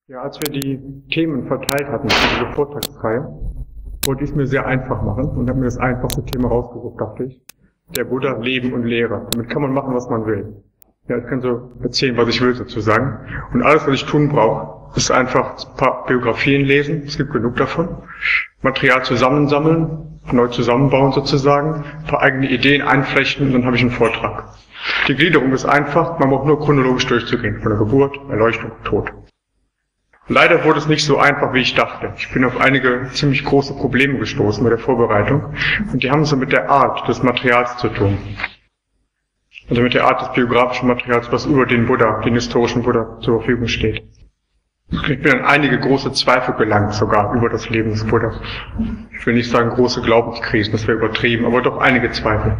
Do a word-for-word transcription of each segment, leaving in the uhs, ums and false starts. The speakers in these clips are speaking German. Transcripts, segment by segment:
Ja, als wir die Themen verteilt hatten für diese Vortragsreihe, wollte ich es mir sehr einfach machen und habe mir das einfachste Thema rausgesucht, dachte ich. Der Buddha, Leben und Lehre. Damit kann man machen, was man will. Ja, ich kann so erzählen, was ich will sozusagen. Und alles, was ich tun brauche, ist einfach ein paar Biografien lesen, es gibt genug davon, Material zusammensammeln, neu zusammenbauen sozusagen, ein paar eigene Ideen einflechten und dann habe ich einen Vortrag. Die Gliederung ist einfach, man braucht nur chronologisch durchzugehen, von der Geburt, Erleuchtung, Tod. Leider wurde es nicht so einfach, wie ich dachte. Ich bin auf einige ziemlich große Probleme gestoßen bei der Vorbereitung und die haben so mit der Art des Materials zu tun. Also mit der Art des biografischen Materials, was über den Buddha, den historischen Buddha zur Verfügung steht. Ich bin an einige große Zweifel gelangt, sogar über das Leben des Buddha. Ich will nicht sagen große Glaubenskrisen, das wäre übertrieben, aber doch einige Zweifel.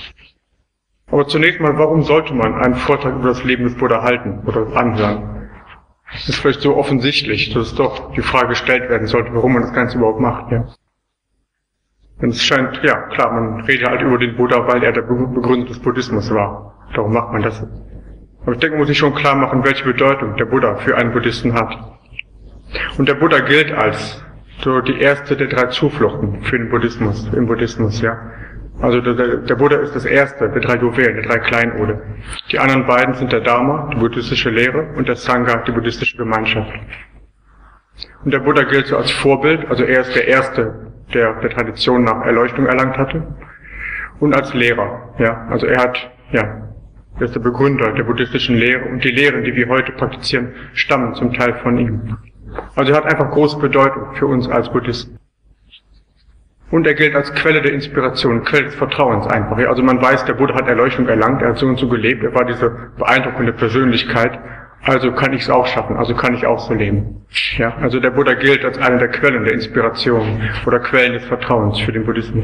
Aber zunächst mal, warum sollte man einen Vortrag über das Leben des Buddha halten oder anhören? Das ist vielleicht so offensichtlich, dass es doch die Frage gestellt werden sollte, warum man das Ganze überhaupt macht, ja. Denn es scheint, ja, klar, man redet halt über den Buddha, weil er der Begründer des Buddhismus war. Darum macht man das. Aber ich denke, man muss sich schon klar machen, welche Bedeutung der Buddha für einen Buddhisten hat. Und der Buddha gilt als so die erste der drei Zufluchten für den Buddhismus, im Buddhismus, ja. Also der, der Buddha ist das erste der drei Juwelen, der drei Kleinode. Die anderen beiden sind der Dharma, die buddhistische Lehre, und der Sangha, die buddhistische Gemeinschaft. Und der Buddha gilt so als Vorbild, also er ist der erste, der der Tradition nach Erleuchtung erlangt hatte, und als Lehrer, ja. Also er hat, ja, er ist der Begründer der buddhistischen Lehre, und die Lehren, die wir heute praktizieren, stammen zum Teil von ihm. Also er hat einfach große Bedeutung für uns als Buddhisten. Und er gilt als Quelle der Inspiration, Quelle des Vertrauens einfach. Also man weiß, der Buddha hat Erleuchtung erlangt, er hat so und so gelebt, er war diese beeindruckende Persönlichkeit, also kann ich es auch schaffen, also kann ich auch so leben. Ja, also der Buddha gilt als eine der Quellen der Inspiration oder Quellen des Vertrauens für den Buddhismus.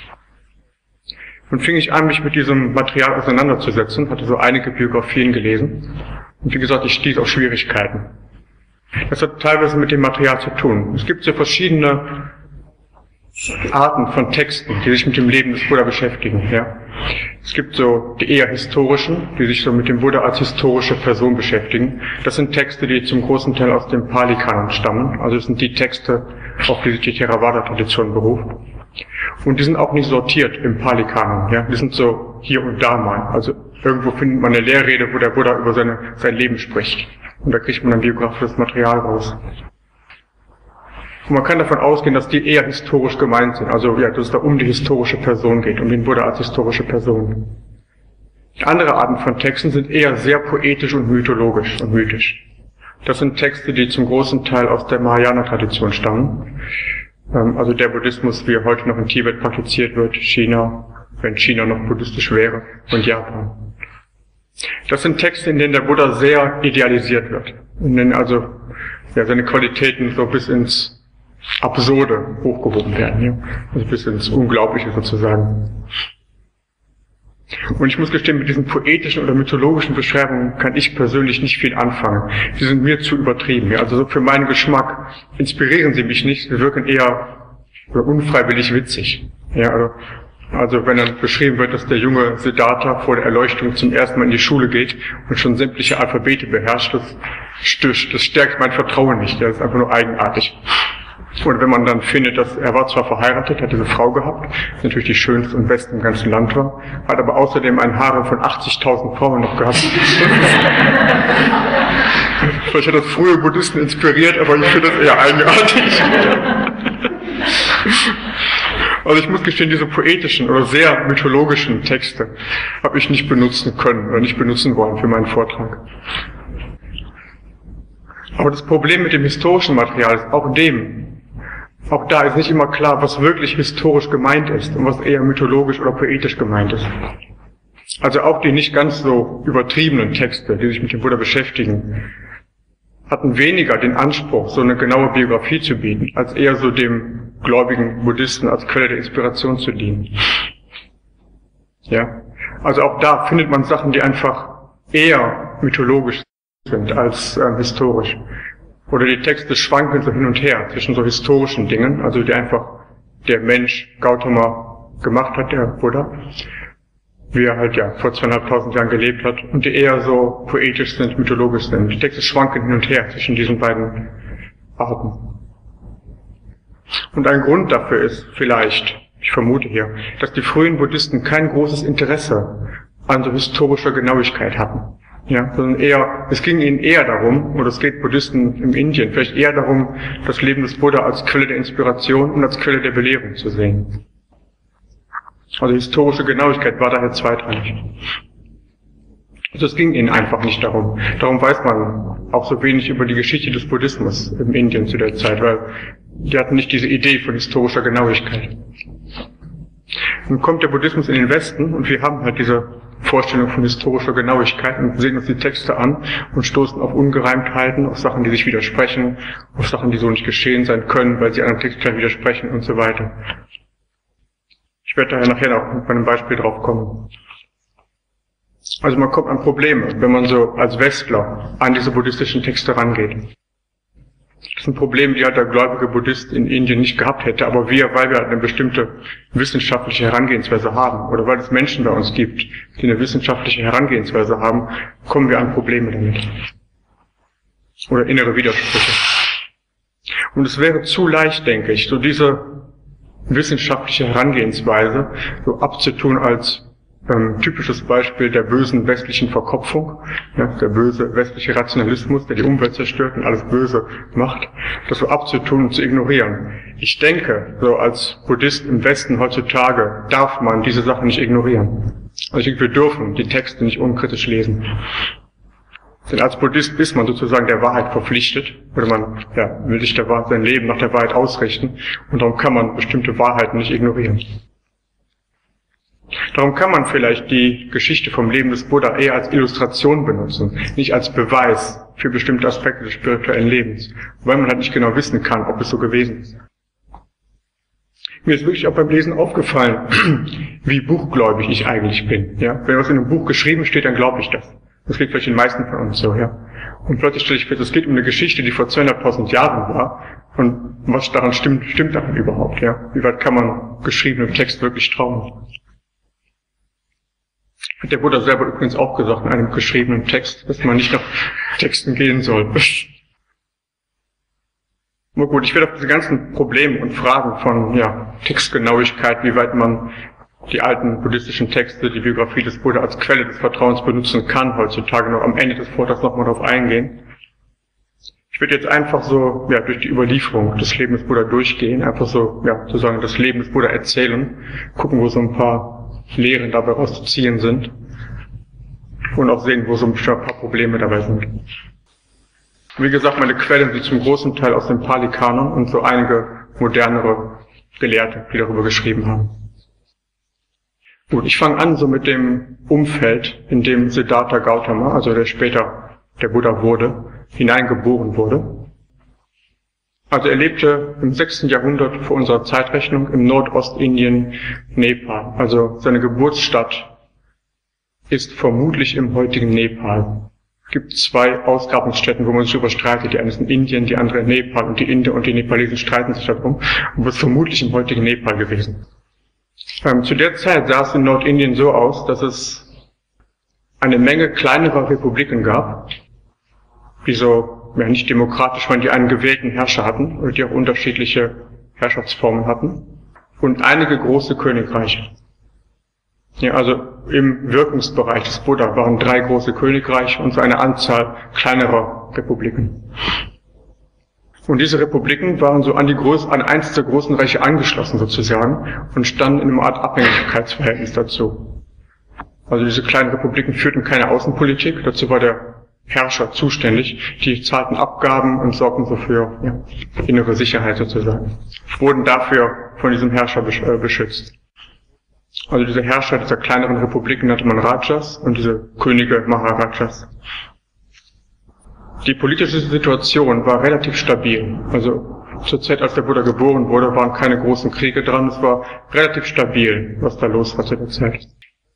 Und fing ich an, mich mit diesem Material auseinanderzusetzen, hatte so einige Biografien gelesen. Und wie gesagt, ich stieß auf Schwierigkeiten. Das hat teilweise mit dem Material zu tun. Es gibt so verschiedene Arten von Texten, die sich mit dem Leben des Buddha beschäftigen, ja. Es gibt so die eher historischen, die sich so mit dem Buddha als historische Person beschäftigen. Das sind Texte, die zum großen Teil aus dem Pali-Kanon stammen. Also das sind die Texte, auf die sich die Theravada-Tradition beruft. Und die sind auch nicht sortiert im Pali-Kanon, ja. Die sind so hier und da mal. Also irgendwo findet man eine Lehrrede, wo der Buddha über seine, sein Leben spricht. Und da kriegt man dann biografisches Material raus. Und man kann davon ausgehen, dass die eher historisch gemeint sind. Also, ja, dass es da um die historische Person geht, um den Buddha als historische Person. Andere Arten von Texten sind eher sehr poetisch und mythologisch und mythisch. Das sind Texte, die zum großen Teil aus der Mahayana-Tradition stammen. Also der Buddhismus, wie er heute noch in Tibet praktiziert wird, China, wenn China noch buddhistisch wäre, und Japan. Das sind Texte, in denen der Buddha sehr idealisiert wird. In denen also, ja, seine Qualitäten so bis ins Absurde hochgehoben werden, ja. Also bis ins Unglaubliche sozusagen. Und ich muss gestehen, mit diesen poetischen oder mythologischen Beschreibungen kann ich persönlich nicht viel anfangen. Die sind mir zu übertrieben, ja. Also so für meinen Geschmack inspirieren sie mich nicht, sie wirken eher unfreiwillig witzig, ja. Also, also wenn dann beschrieben wird, dass der junge Siddhartha vor der Erleuchtung zum ersten Mal in die Schule geht und schon sämtliche Alphabete beherrscht, das, das stärkt mein Vertrauen nicht, das ist einfach nur eigenartig. Und wenn man dann findet, dass er war zwar verheiratet, hat diese Frau gehabt, die natürlich die schönste und beste im ganzen Land war, hat aber außerdem ein Harem von achtzigtausend Frauen noch gehabt. Vielleicht hat das frühe Buddhisten inspiriert, aber ich finde das eher eigenartig. Also ich muss gestehen, diese poetischen oder sehr mythologischen Texte habe ich nicht benutzen können oder nicht benutzen wollen für meinen Vortrag. Aber das Problem mit dem historischen Material ist auch dem, auch da ist nicht immer klar, was wirklich historisch gemeint ist und was eher mythologisch oder poetisch gemeint ist. Also auch die nicht ganz so übertriebenen Texte, die sich mit dem Buddha beschäftigen, hatten weniger den Anspruch, so eine genaue Biografie zu bieten, als eher so dem gläubigen Buddhisten als Quelle der Inspiration zu dienen. Ja, also auch da findet man Sachen, die einfach eher mythologisch sind als äh, historisch. Oder die Texte schwanken so hin und her zwischen so historischen Dingen, also die einfach der Mensch Gautama gemacht hat, der Buddha, wie er halt ja vor zweieinhalbtausend Jahren gelebt hat, und die eher so poetisch sind, mythologisch sind. Die Texte schwanken hin und her zwischen diesen beiden Arten. Und ein Grund dafür ist vielleicht, ich vermute hier, dass die frühen Buddhisten kein großes Interesse an so historischer Genauigkeit hatten. Ja, sondern eher, es ging ihnen eher darum, oder es geht Buddhisten im Indien vielleicht eher darum, das Leben des Buddha als Quelle der Inspiration und als Quelle der Belehrung zu sehen. Also historische Genauigkeit war daher zweitrangig. Also es ging ihnen einfach nicht darum. Darum weiß man auch so wenig über die Geschichte des Buddhismus in Indien zu der Zeit, weil die hatten nicht diese Idee von historischer Genauigkeit. Nun kommt der Buddhismus in den Westen und wir haben halt diese Vorstellung von historischer Genauigkeit und sehen uns die Texte an und stoßen auf Ungereimtheiten, auf Sachen, die sich widersprechen, auf Sachen, die so nicht geschehen sein können, weil sie anderen Texten widersprechen und so weiter. Ich werde daher nachher noch bei einem Beispiel drauf kommen. Also man kommt an Probleme, wenn man so als Westler an diese buddhistischen Texte rangeht. Das sind Probleme, die halt der gläubige Buddhist in Indien nicht gehabt hätte, aber wir, weil wir halt eine bestimmte wissenschaftliche Herangehensweise haben, oder weil es Menschen bei uns gibt, die eine wissenschaftliche Herangehensweise haben, kommen wir an Probleme damit. Oder innere Widersprüche. Und es wäre zu leicht, denke ich, so diese wissenschaftliche Herangehensweise so abzutun als ähm, typisches Beispiel der bösen westlichen Verkopfung, ja, der böse westliche Rationalismus, der die Umwelt zerstört und alles Böse macht, das so abzutun und zu ignorieren. Ich denke, so als Buddhist im Westen heutzutage darf man diese Sachen nicht ignorieren. Also ich denke, wir dürfen die Texte nicht unkritisch lesen. Denn als Buddhist ist man sozusagen der Wahrheit verpflichtet, oder man ja, will sich der Wahrheit, sein Leben nach der Wahrheit ausrichten, und darum kann man bestimmte Wahrheiten nicht ignorieren. Darum kann man vielleicht die Geschichte vom Leben des Buddha eher als Illustration benutzen, nicht als Beweis für bestimmte Aspekte des spirituellen Lebens, weil man halt nicht genau wissen kann, ob es so gewesen ist. Mir ist wirklich auch beim Lesen aufgefallen, wie buchgläubig ich eigentlich bin. Ja? Wenn was in einem Buch geschrieben steht, dann glaube ich das. Das geht vielleicht den meisten von uns so, ja. Und plötzlich stelle ich fest, es geht um eine Geschichte, die vor zweieinhalbtausend Jahren war. Und was daran stimmt, stimmt daran überhaupt, ja. Wie weit kann man geschriebenem Text wirklich trauen? Hat der Buddha selber übrigens auch gesagt in einem geschriebenen Text, dass man nicht nach Texten gehen soll. Aber gut, ich werde auf diese ganzen Probleme und Fragen von, ja, Textgenauigkeit, wie weit man die alten buddhistischen Texte, die Biografie des Buddha als Quelle des Vertrauens benutzen kann, heutzutage noch am Ende des Vortrags nochmal darauf eingehen. Ich würde jetzt einfach so, ja, durch die Überlieferung des Lebens des Buddha durchgehen, einfach so, ja, sozusagen das Leben des Buddha erzählen, gucken, wo so ein paar Lehren dabei rauszuziehen sind und auch sehen, wo so ein paar Probleme dabei sind. Wie gesagt, meine Quellen sind zum großen Teil aus dem Pali-Kanon und so einige modernere Gelehrte, die darüber geschrieben haben. Gut, ich fange an so mit dem Umfeld, in dem Siddhartha Gautama, also der später der Buddha wurde, hineingeboren wurde. Also er lebte im sechsten Jahrhundert vor unserer Zeitrechnung im Nordostindien, Nepal. Also seine Geburtsstadt ist vermutlich im heutigen Nepal. Es gibt zwei Ausgrabungsstätten, wo man sich darüber streitet. Die eine ist in Indien, die andere in Nepal. Und die Inder und die Nepalesen streiten sich darum. Und es ist vermutlich im heutigen Nepal gewesen. Ähm, zu der Zeit sah es in Nordindien so aus, dass es eine Menge kleinerer Republiken gab, die so ja, nicht demokratisch waren, die einen gewählten Herrscher hatten oder die auch unterschiedliche Herrschaftsformen hatten und einige große Königreiche. Ja, also im Wirkungsbereich des Buddha waren drei große Königreiche und so eine Anzahl kleinerer Republiken. Und diese Republiken waren so an die Groß, an eins der großen Reiche angeschlossen sozusagen und standen in einer Art Abhängigkeitsverhältnis dazu. Also diese kleinen Republiken führten keine Außenpolitik, dazu war der Herrscher zuständig, die zahlten Abgaben und sorgten so für ja, innere Sicherheit sozusagen, wurden dafür von diesem Herrscher beschützt. Also diese Herrscher dieser kleineren Republiken nannte man Rajas und diese Könige Maharajas. Die politische Situation war relativ stabil. Also zur Zeit, als der Buddha geboren wurde, waren keine großen Kriege dran. Es war relativ stabil, was da los war zu der Zeit.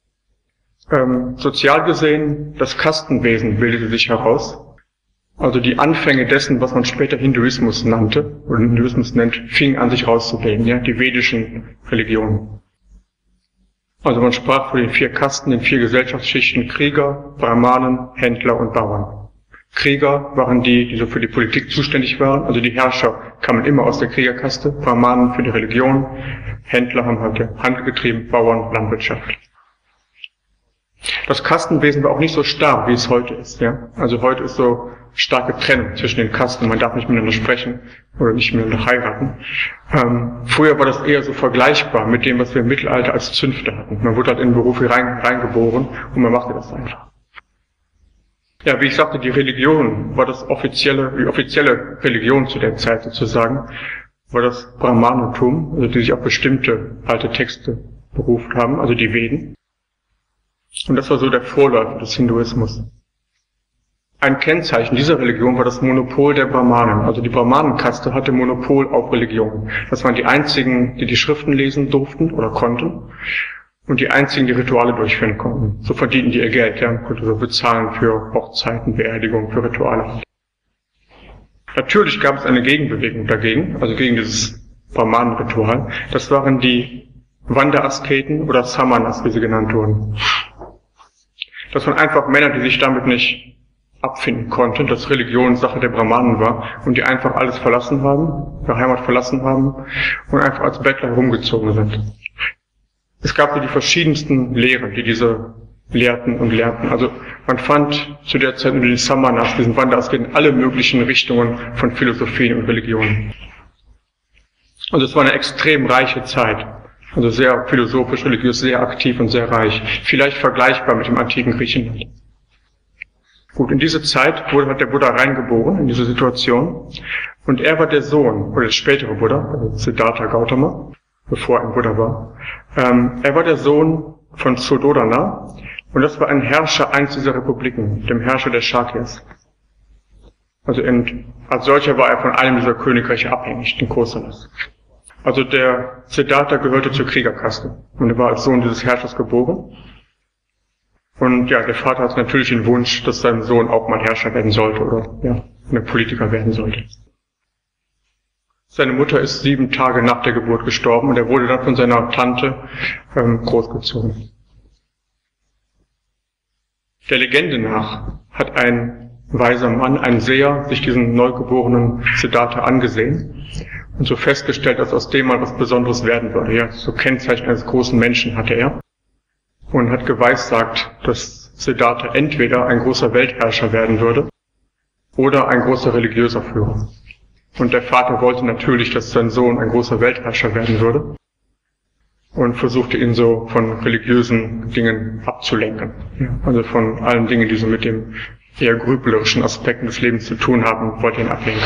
Ähm, sozial gesehen, das Kastenwesen bildete sich heraus. Also die Anfänge dessen, was man später Hinduismus nannte, oder Hinduismus nennt, fingen an sich rauszubilden, ja, die vedischen Religionen. Also man sprach von den vier Kasten, den vier Gesellschaftsschichten: Krieger, Brahmanen, Händler und Bauern. Krieger waren die, die so für die Politik zuständig waren, also die Herrscher kamen immer aus der Kriegerkaste, Brahmanen für die Religion, Händler haben halt Handel getrieben, Bauern Landwirtschaft. Das Kastenwesen war auch nicht so starr, wie es heute ist. Ja? Also heute ist so starke Trennung zwischen den Kasten, man darf nicht miteinander sprechen oder nicht miteinander heiraten. Ähm, früher war das eher so vergleichbar mit dem, was wir im Mittelalter als Zünfte hatten. Man wurde halt in Berufe rein, reingeboren und man machte das einfach. Ja, wie ich sagte, die Religion war das offizielle, die offizielle Religion zu der Zeit sozusagen, war das Brahmanentum, also die sich auf bestimmte alte Texte berufen haben, also die Veden. Und das war so der Vorläufer des Hinduismus. Ein Kennzeichen dieser Religion war das Monopol der Brahmanen. Also die Brahmanenkaste hatte Monopol auf Religion. Das waren die einzigen, die die Schriften lesen durften oder konnten. Und die einzigen, die Rituale durchführen konnten. So verdienten die ihr Geld, ja, und konnten so bezahlen für Hochzeiten, Beerdigungen, für Rituale. Natürlich gab es eine Gegenbewegung dagegen, also gegen dieses Brahmanenritual. Das waren die Wanderasketen oder Samanas, wie sie genannt wurden. Das waren einfach Männer, die sich damit nicht abfinden konnten, dass Religion Sache der Brahmanen war und die einfach alles verlassen haben, ihre Heimat verlassen haben und einfach als Bettler herumgezogen sind. Es gab so die verschiedensten Lehren, die diese lehrten und lernten. Also man fand zu der Zeit unter den Samanas, diesen Wanderasketen, alle möglichen Richtungen von Philosophien und Religionen. Also es war eine extrem reiche Zeit. Also sehr philosophisch, religiös, sehr aktiv und sehr reich. Vielleicht vergleichbar mit dem antiken Griechenland. Gut, in diese Zeit wurde, hat der Buddha reingeboren, in diese Situation. Und er war der Sohn, oder der spätere Buddha, also Siddhartha Gautama, bevor er ein Buddha war. Ähm, er war der Sohn von Suddhodana. Und das war ein Herrscher eins dieser Republiken, dem Herrscher der Shakyas. Also in, als solcher war er von einem dieser Königreiche abhängig, den Kosalas. Also der Siddhartha gehörte zur Kriegerkaste und er war als Sohn dieses Herrschers geboren. Und ja, der Vater hatte natürlich den Wunsch, dass sein Sohn auch mal Herrscher werden sollte oder ja, ein Politiker werden sollte. Seine Mutter ist sieben Tage nach der Geburt gestorben und er wurde dann von seiner Tante ähm, großgezogen. Der Legende nach hat ein weiser Mann, ein Seher, sich diesen neugeborenen Siddhartha angesehen und so festgestellt, dass aus dem mal was Besonderes werden würde. Ja, so Kennzeichen eines großen Menschen hatte er und hat geweissagt, dass Siddhartha entweder ein großer Weltherrscher werden würde oder ein großer religiöser Führer. Und der Vater wollte natürlich, dass sein Sohn ein großer Weltherrscher werden würde und versuchte ihn so von religiösen Dingen abzulenken. Ja, also von allen Dingen, die so mit dem eher grüblerischen Aspekten des Lebens zu tun haben, wollte ihn ablenken.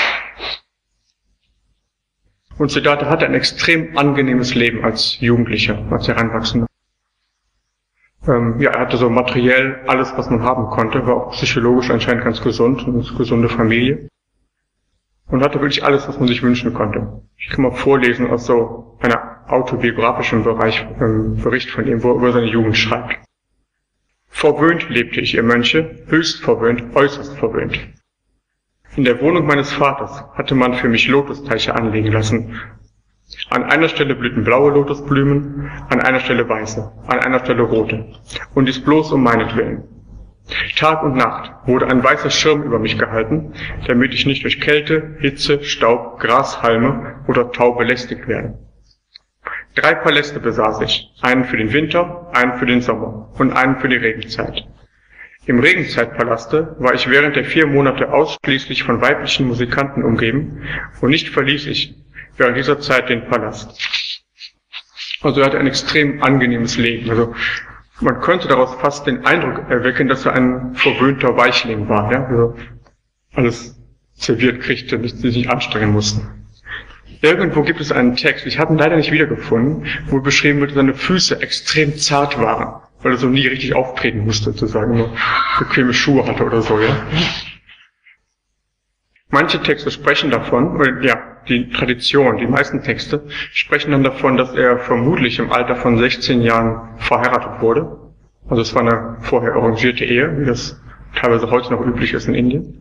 Und Siddhartha hatte ein extrem angenehmes Leben als Jugendlicher, als Heranwachsender. Ähm, ja, er hatte so materiell alles, was man haben konnte, war auch psychologisch anscheinend ganz gesund, eine gesunde Familie. Und hatte wirklich alles, was man sich wünschen konnte. Ich kann mal vorlesen aus so einer autobiografischen Bereich, ähm, Bericht von ihm, wo er über seine Jugend schreibt. Verwöhnt lebte ich, ihr Mönche, höchst verwöhnt, äußerst verwöhnt. In der Wohnung meines Vaters hatte man für mich Lotusteiche anlegen lassen. An einer Stelle blühten blaue Lotusblumen, an einer Stelle weiße, an einer Stelle rote. Und dies bloß um meinetwillen. Tag und Nacht wurde ein weißer Schirm über mich gehalten, damit ich nicht durch Kälte, Hitze, Staub, Grashalme oder Tau belästigt werde. Drei Paläste besaß ich, einen für den Winter, einen für den Sommer und einen für die Regenzeit. Im Regenzeitpalaste war ich während der vier Monate ausschließlich von weiblichen Musikanten umgeben und nicht verließ ich während dieser Zeit den Palast. Also er hatte ein extrem angenehmes Leben. Also man könnte daraus fast den Eindruck erwecken, dass er ein verwöhnter Weichling war, ja, also alles serviert kriegte, dass sie sich anstrengen mussten. Irgendwo gibt es einen Text, ich habe ihn leider nicht wiedergefunden, wo beschrieben wird, dass seine Füße extrem zart waren, weil er so nie richtig auftreten musste, sozusagen, nur bequeme Schuhe hatte oder so, ja. Manche Texte sprechen davon, oder, ja, die Tradition, die meisten Texte sprechen dann davon, dass er vermutlich im Alter von sechzehn Jahren verheiratet wurde. Also es war eine vorher arrangierte Ehe, wie das teilweise heute noch üblich ist in Indien.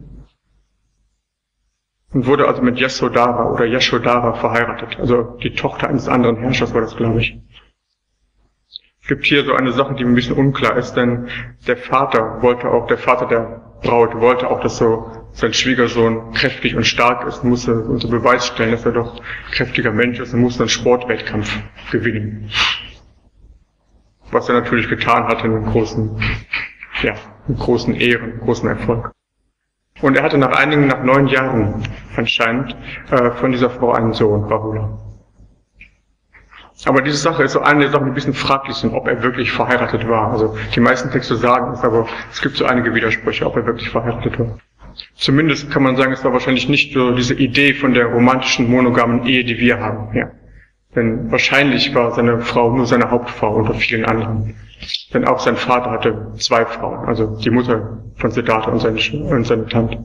Und wurde also mit Yasodhara oder Yashodhara verheiratet. Also die Tochter eines anderen Herrschers war das, glaube ich. gibt hier so eine Sache, die ein bisschen unklar ist, denn der Vater wollte auch, der Vater der Braut wollte auch, dass so sein Schwiegersohn kräftig und stark ist, musste unter Beweis stellen, dass er doch ein kräftiger Mensch ist und musste einen Sportwettkampf gewinnen. Was er natürlich getan hat in einem großen, ja, in großen Ehren, großen Erfolg. Und er hatte nach einigen, nach neun Jahren anscheinend, äh, von dieser Frau einen Sohn, Rahula. Aber diese Sache ist so eine der Sachen, die ein bisschen fraglich sind, ob er wirklich verheiratet war. Also die meisten Texte sagen es, aber es gibt so einige Widersprüche, ob er wirklich verheiratet war. Zumindest kann man sagen, es war wahrscheinlich nicht so diese Idee von der romantischen, monogamen Ehe, die wir haben. Ja. Denn wahrscheinlich war seine Frau nur seine Hauptfrau unter vielen anderen. Denn auch sein Vater hatte zwei Frauen, also die Mutter von Siddhartha und seine, und seine Tante.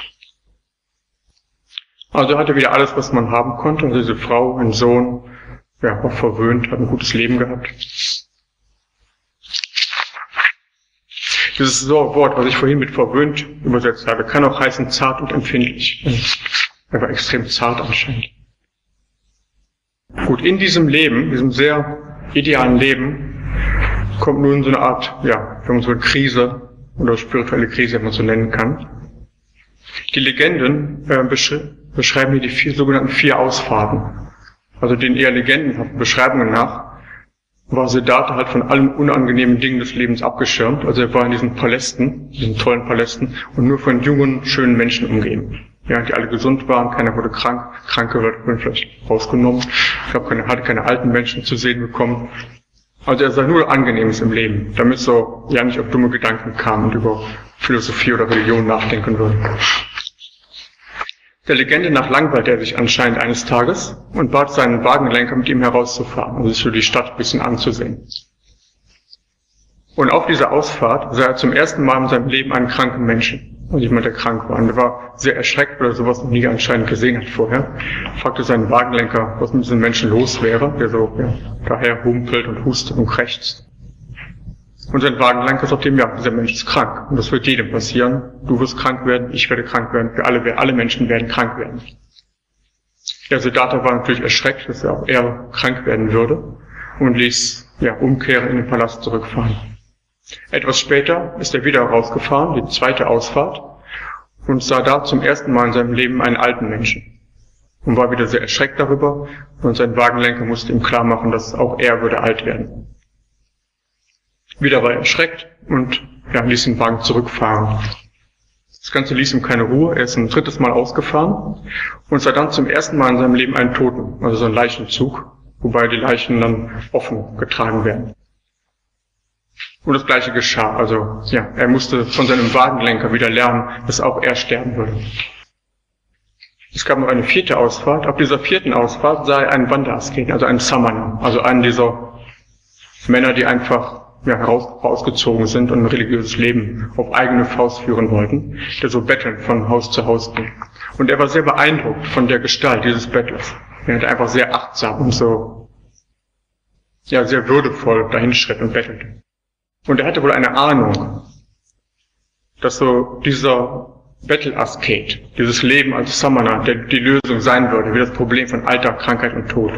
Also er hatte wieder alles, was man haben konnte. Also diese Frau, ein Sohn, ja, war verwöhnt, hat ein gutes Leben gehabt. Dieses Wort, was ich vorhin mit verwöhnt übersetzt habe, kann auch heißen zart und empfindlich. Er war extrem zart anscheinend. Gut, in diesem Leben, diesem sehr idealen Leben, kommt nun so eine Art, ja, wenn man so eine Krise oder spirituelle Krise, wenn man so nennen kann. Die Legenden äh, besch- beschreiben hier die vier sogenannten vier Ausfahrten. Also den eher legendenhaften Beschreibungen nach war Siddhartha halt von allen unangenehmen Dingen des Lebens abgeschirmt. Also er war in diesen Palästen, diesen tollen Palästen, und nur von jungen, schönen Menschen umgeben. Ja, die alle gesund waren, keiner wurde krank, Kranke wurden vielleicht rausgenommen. Ich glaube, keine, hatte keine alten Menschen zu sehen bekommen. Also er sah nur Angenehmes im Leben, damit so ja nicht auf dumme Gedanken kam und über Philosophie oder Religion nachdenken würde. Der Legende nach langweilte er sich anscheinend eines Tages und bat seinen Wagenlenker, mit ihm herauszufahren, um sich so die Stadt ein bisschen anzusehen. Und auf dieser Ausfahrt sah er zum ersten Mal in seinem Leben einen kranken Menschen. Also jemand, der krank war. Und er war sehr erschreckt, weil er sowas noch nie anscheinend gesehen hat vorher. Fragte seinen Wagenlenker, was mit diesem Menschen los wäre, der so ja, daher humpelt und hustet und krächzt. Und sein Wagenlenker sagt ihm, ja, dieser Mensch ist krank. Und das wird jedem passieren. Du wirst krank werden, ich werde krank werden, wir alle, alle Menschen werden krank werden. Der Siddhartha war natürlich erschreckt, dass er auch er krank werden würde und ließ ja, umkehren in den Palast zurückfahren. Etwas später ist er wieder rausgefahren, die zweite Ausfahrt, und sah da zum ersten Mal in seinem Leben einen alten Menschen. Und war wieder sehr erschreckt darüber, und sein Wagenlenker musste ihm klar machen, dass auch er würde alt werden. Wieder war er erschreckt und ja, ließ den Wagen zurückfahren. Das Ganze ließ ihm keine Ruhe, er ist ein drittes Mal ausgefahren und sah dann zum ersten Mal in seinem Leben einen Toten, also so einen Leichenzug, wobei die Leichen dann offen getragen werden. Und das Gleiche geschah, also ja, er musste von seinem Wagenlenker wieder lernen, dass auch er sterben würde. Es gab noch eine vierte Ausfahrt. Ab dieser vierten Ausfahrt sah er einen Wanderasketen, also einen Samana, also einen dieser Männer, die einfach ja, heraus, rausgezogen sind und ein religiöses Leben auf eigene Faust führen wollten, der so bettelnd von Haus zu Haus ging. Und er war sehr beeindruckt von der Gestalt dieses Bettlers. Er hat einfach sehr achtsam und so, ja, sehr würdevoll dahinschritt und bettelte. Und er hatte wohl eine Ahnung, dass so dieser Bettelasket, dieses Leben als Samana, der die Lösung sein würde, wie das Problem von Alter, Krankheit und Tod.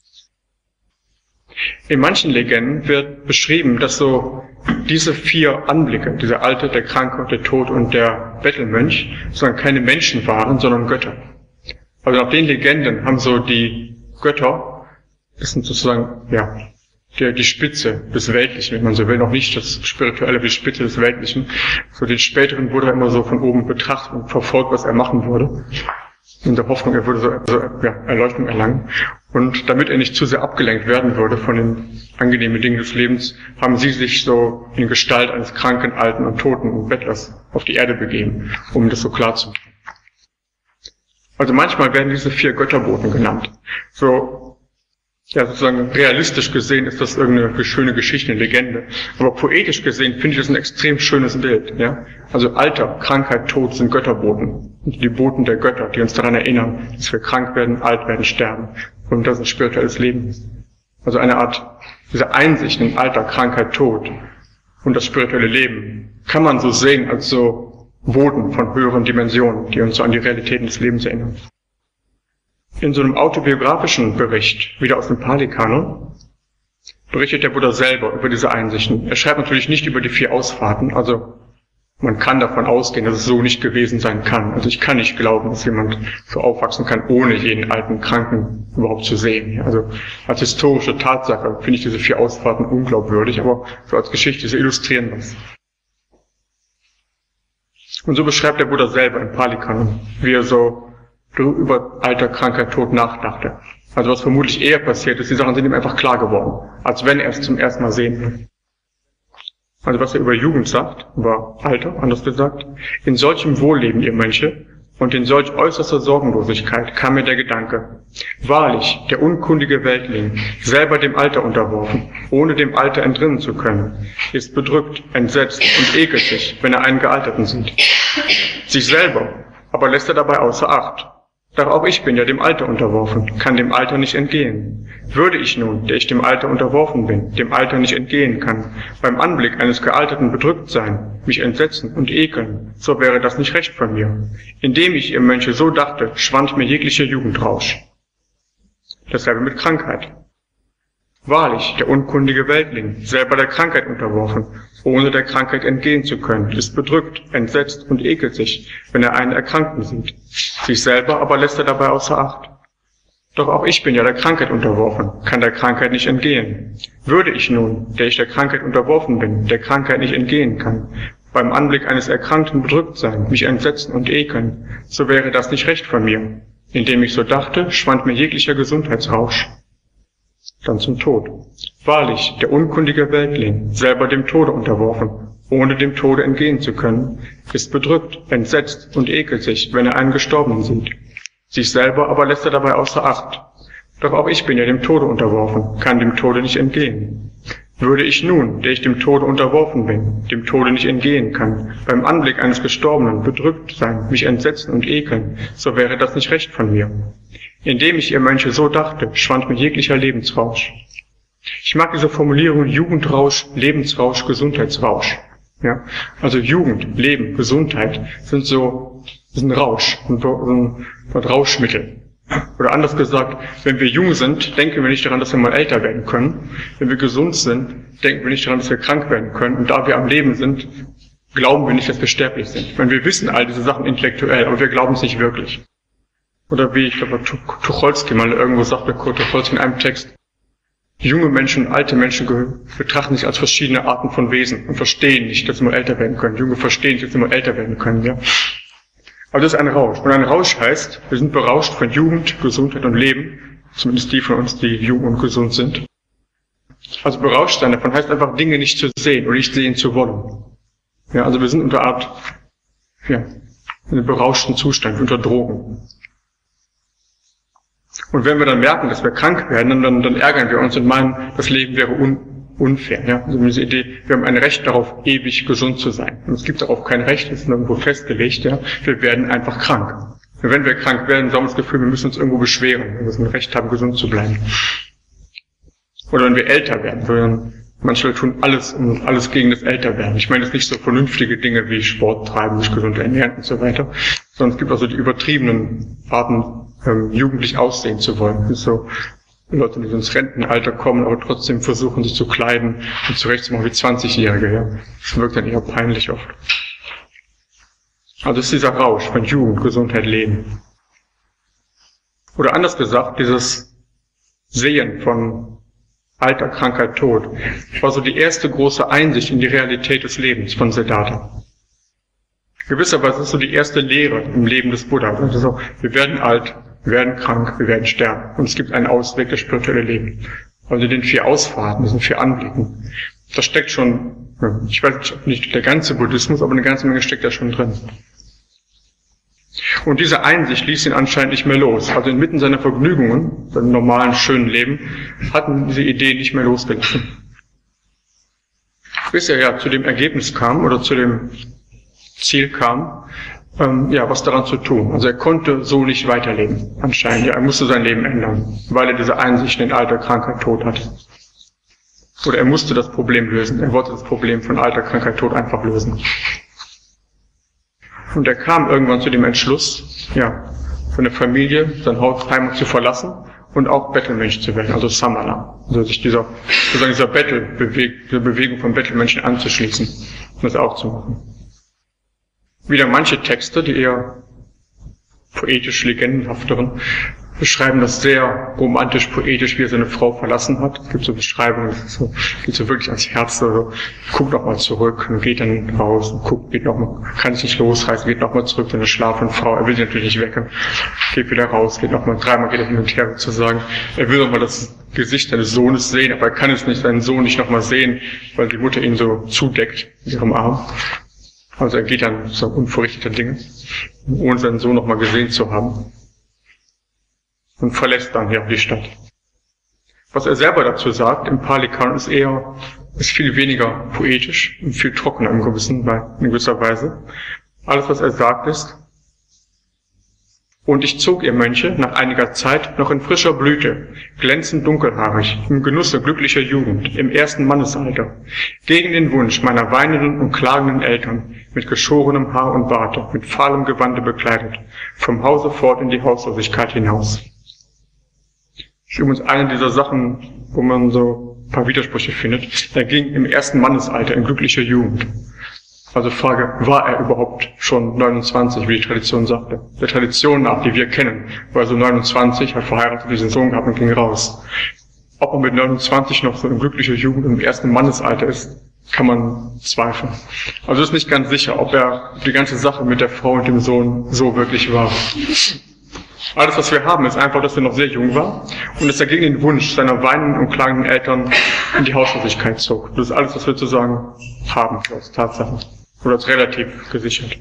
In manchen Legenden wird beschrieben, dass so diese vier Anblicke, dieser Alte, der Kranke, der Tod und der Bettelmönch, sondern keine Menschen waren, sondern Götter. Also nach den Legenden haben so die Götter, das sind sozusagen, ja, die, die Spitze des Weltlichen, wenn man so will, noch nicht das Spirituelle, die Spitze des Weltlichen. So den späteren wurde er immer so von oben betrachtet und verfolgt, was er machen würde. In der Hoffnung, er würde so, so ja, Erleuchtung erlangen. Und damit er nicht zu sehr abgelenkt werden würde von den angenehmen Dingen des Lebens, haben sie sich so in Gestalt eines kranken, alten und toten und Bettlers auf die Erde begeben, um das so klar zu machen. Also manchmal werden diese vier Götterboten genannt. So, ja, sozusagen realistisch gesehen ist das irgendeine schöne Geschichte, eine Legende. Aber poetisch gesehen finde ich das ein extrem schönes Bild, ja. Also Alter, Krankheit, Tod sind Götterboten. Die Boten der Götter, die uns daran erinnern, dass wir krank werden, alt werden, sterben. Und das ein spirituelles Leben ist. Also eine Art, diese Einsicht in Alter, Krankheit, Tod und das spirituelle Leben kann man so sehen als so Boten von höheren Dimensionen, die uns so an die Realitäten des Lebens erinnern. In so einem autobiografischen Bericht, wieder aus dem Pali-Kanon, berichtet der Buddha selber über diese Einsichten. Er schreibt natürlich nicht über die vier Ausfahrten, also man kann davon ausgehen, dass es so nicht gewesen sein kann. Also ich kann nicht glauben, dass jemand so aufwachsen kann, ohne jeden alten Kranken überhaupt zu sehen. Also als historische Tatsache finde ich diese vier Ausfahrten unglaubwürdig, aber so als Geschichte, sie illustrieren das. Und so beschreibt der Buddha selber im Pali-Kanon, wie er so über Alter, Krankheit, Tod nachdachte. Also was vermutlich eher passiert ist, die Sachen sind ihm einfach klar geworden, als wenn er es zum ersten Mal sehen will. Also was er über Jugend sagt, über Alter, anders gesagt, in solchem Wohlleben, ihr Mönche, und in solch äußerster Sorgenlosigkeit kam mir der Gedanke, wahrlich, der unkundige Weltling, selber dem Alter unterworfen, ohne dem Alter entrinnen zu können, ist bedrückt, entsetzt und ekelt sich, wenn er einen Gealterten sieht. Sich selber aber lässt er dabei außer Acht. Doch auch ich bin ja dem Alter unterworfen, kann dem Alter nicht entgehen. Würde ich nun, der ich dem Alter unterworfen bin, dem Alter nicht entgehen kann, beim Anblick eines Gealterten bedrückt sein, mich entsetzen und ekeln, so wäre das nicht recht von mir. Indem ich, ihr Mönche, so dachte, schwand mir jeglicher Jugendrausch. Dasselbe mit Krankheit. Wahrlich, der unkundige Weltling, selber der Krankheit unterworfen, ohne der Krankheit entgehen zu können, ist bedrückt, entsetzt und ekelt sich, wenn er einen Erkrankten sieht. Sich selber aber lässt er dabei außer Acht. Doch auch ich bin ja der Krankheit unterworfen, kann der Krankheit nicht entgehen. Würde ich nun, der ich der Krankheit unterworfen bin, der Krankheit nicht entgehen kann, beim Anblick eines Erkrankten bedrückt sein, mich entsetzen und ekeln, so wäre das nicht recht von mir. Indem ich so dachte, schwand mir jeglicher Gesundheitsrausch. Dann zum Tod. Wahrlich, der unkundige Weltling, selber dem Tode unterworfen, ohne dem Tode entgehen zu können, ist bedrückt, entsetzt und ekelt sich, wenn er einen Gestorbenen sieht. Sich selber aber lässt er dabei außer Acht. Doch auch ich bin ja dem Tode unterworfen, kann dem Tode nicht entgehen. Würde ich nun, der ich dem Tode unterworfen bin, dem Tode nicht entgehen kann, beim Anblick eines Gestorbenen bedrückt sein, mich entsetzen und ekeln, so wäre das nicht recht von mir. Indem ich, ihr Mönche, so dachte, schwand mir jeglicher Lebensrausch. Ich mag diese Formulierung Jugendrausch, Lebensrausch, Gesundheitsrausch. Ja, also Jugend, Leben, Gesundheit sind so, sind Rausch, sind so ein Rauschmittel. Oder anders gesagt, wenn wir jung sind, denken wir nicht daran, dass wir mal älter werden können. Wenn wir gesund sind, denken wir nicht daran, dass wir krank werden können. Und da wir am Leben sind, glauben wir nicht, dass wir sterblich sind. Wenn wir wissen all diese Sachen intellektuell, aber wir glauben es nicht wirklich. Oder wie, ich glaube, Tucholsky mal irgendwo sagte, Kurt Tucholsky in einem Text, junge Menschen und alte Menschen betrachten sich als verschiedene Arten von Wesen und verstehen nicht, dass sie mal älter werden können. Junge verstehen nicht, dass sie mal älter werden können, ja. Aber das ist ein Rausch. Und ein Rausch heißt, wir sind berauscht von Jugend, Gesundheit und Leben. Zumindest die von uns, die jung und gesund sind. Also berauscht sein davon heißt einfach, Dinge nicht zu sehen oder nicht sehen zu wollen. Ja, also wir sind unter Art, ja, in einem berauschten Zustand, unter Drogen. Und wenn wir dann merken, dass wir krank werden, dann, dann ärgern wir uns und meinen, das Leben wäre un, unfair. Ja? Also diese Idee, wir haben ein Recht darauf, ewig gesund zu sein. Und es gibt darauf kein Recht, das ist irgendwo festgelegt. Ja? Wir werden einfach krank. Und wenn wir krank werden, haben wir das Gefühl, wir müssen uns irgendwo beschweren, wenn wir ein Recht haben, gesund zu bleiben. Oder wenn wir älter werden, sondern manche Leute tun alles, um alles gegen das Älterwerden. Ich meine jetzt nicht so vernünftige Dinge wie Sport treiben, sich gesund ernähren und so weiter, sondern es gibt also die übertriebenen Arten, ähm, jugendlich aussehen zu wollen. Das ist so Leute, die ins Rentenalter kommen, aber trotzdem versuchen, sich zu kleiden und zurechtzumachen wie zwanzigjährige. Ja. Das wirkt dann eher peinlich oft. Also das ist dieser Rausch von Jugend, Gesundheit, Leben. Oder anders gesagt, dieses Sehen von Alter, Krankheit, Tod war so die erste große Einsicht in die Realität des Lebens von Siddhartha. Gewisserweise ist es so die erste Lehre im Leben des Buddha. Also wir werden alt, wir werden krank, wir werden sterben. Und es gibt einen Ausweg, das spirituelle Leben. Also den vier Ausfahrten, diesen vier Anblicken. Da steckt schon, ich weiß nicht der ganze Buddhismus, aber eine ganze Menge steckt da schon drin. Und diese Einsicht ließ ihn anscheinend nicht mehr los. Also inmitten seiner Vergnügungen, seinem normalen, schönen Leben, hatten diese Ideen nicht mehr losgelassen. Bis er ja zu dem Ergebnis kam, oder zu dem Ziel kam, ähm, ja, was daran zu tun. Also er konnte so nicht weiterleben, anscheinend. Ja, er musste sein Leben ändern, weil er diese Einsicht in Alter, Krankheit, Tod hatte. Oder er musste das Problem lösen. Er wollte das Problem von Alter, Krankheit, Tod einfach lösen. Und er kam irgendwann zu dem Entschluss, ja, seine Familie, sein Haus, Heimat zu verlassen und auch Bettelmensch zu werden, also Samana. Also sich dieser, sozusagen dieser Bettelbewegung, dieser Bewegung von Bettelmenschen anzuschließen und das auch zu machen. Wieder manche Texte, die eher poetisch legendenhafteren, beschreiben das sehr romantisch, poetisch, wie er seine Frau verlassen hat. Es gibt so Beschreibungen, das ist so, geht so wirklich ans Herz, also, guckt nochmal zurück und geht dann raus und guckt, geht nochmal, kann sich nicht losreißen, geht nochmal zurück zu einer schlafenden Frau, er will sie natürlich nicht wecken, geht wieder raus, geht nochmal, dreimal geht er hin und her sozusagen. Er will nochmal das Gesicht seines Sohnes sehen, aber er kann es nicht, seinen Sohn nicht nochmal sehen, weil die Mutter ihn so zudeckt in ihrem Arm. Also er geht dann so unvorrichtete Dinge, ohne seinen Sohn nochmal gesehen zu haben. Und verlässt dann ja die Stadt. Was er selber dazu sagt, im Pali-Kanon, ist eher, ist viel weniger poetisch und viel trockener im gewissen, in gewisser Weise. Alles, was er sagt, ist: Und ich zog, ihr Mönche, nach einiger Zeit noch in frischer Blüte, glänzend dunkelhaarig, im Genusse glücklicher Jugend, im ersten Mannesalter, gegen den Wunsch meiner weinenden und klagenden Eltern, mit geschorenem Haar und Barte, mit fahlem Gewande bekleidet, vom Hause fort in die Hauslosigkeit hinaus. Das ist übrigens eine dieser Sachen, wo man so ein paar Widersprüche findet. Er ging im ersten Mannesalter in glücklicher Jugend. Also Frage, war er überhaupt schon neunundzwanzig, wie die Tradition sagte? Der Tradition nach, die wir kennen, war er so neunundzwanzig, hat verheiratet, diesen Sohn gehabt und ging raus. Ob er mit neunundzwanzig noch so in glücklicher Jugend im ersten Mannesalter ist, kann man zweifeln. Also ist nicht ganz sicher, ob er die ganze Sache mit der Frau und dem Sohn so wirklich war. Alles, was wir haben, ist einfach, dass er noch sehr jung war und dass er gegen den Wunsch seiner weinenden und klagenden Eltern in die Hauslosigkeit zog. Das ist alles, was wir zu sagen haben, als Tatsache. Oder als relativ gesichert.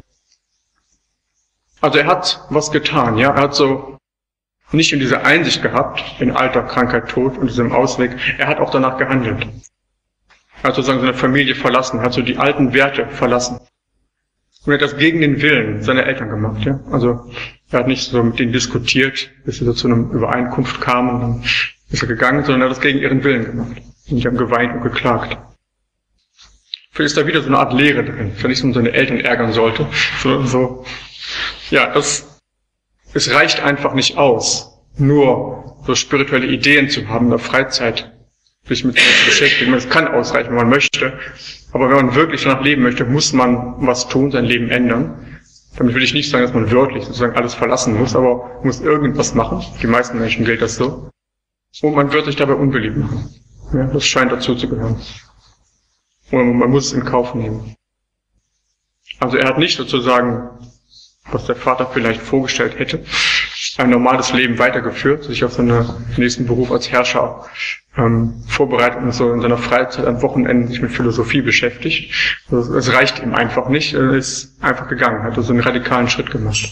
Also er hat was getan, ja. Er hat so nicht in diese Einsicht gehabt, in Alter, Krankheit, Tod und diesem Ausweg. Er hat auch danach gehandelt. Er hat sozusagen seine Familie verlassen, hat so die alten Werte verlassen. Und er hat das gegen den Willen seiner Eltern gemacht, ja. Also er hat nicht so mit denen diskutiert, bis sie so zu einer Übereinkunft kamen und dann ist er gegangen, sondern er hat das gegen ihren Willen gemacht. Und die haben geweint und geklagt. Vielleicht ist da wieder so eine Art Lehre drin, dass er nicht so seine Eltern ärgern sollte, sondern so, ja, das, es reicht einfach nicht aus, nur so spirituelle Ideen zu haben in der Freizeit, sich mit sich zu beschäftigen. Es kann ausreichen, wenn man möchte, aber wenn man wirklich danach leben möchte, muss man was tun, sein Leben ändern. Damit will ich nicht sagen, dass man wörtlich sozusagen alles verlassen muss, aber man muss irgendwas machen. Die meisten Menschen gilt das so. Und man wird sich dabei unbeliebt machen. Ja, das scheint dazu zu gehören. Und man muss es in Kauf nehmen. Also er hat nicht sozusagen, was der Vater vielleicht vorgestellt hätte, ein normales Leben weitergeführt, sich auf seinen nächsten Beruf als Herrscher ähm, vorbereitet und so in seiner Freizeit am Wochenende sich mit Philosophie beschäftigt. Also es reicht ihm einfach nicht, er ist einfach gegangen, hat also einen radikalen Schritt gemacht.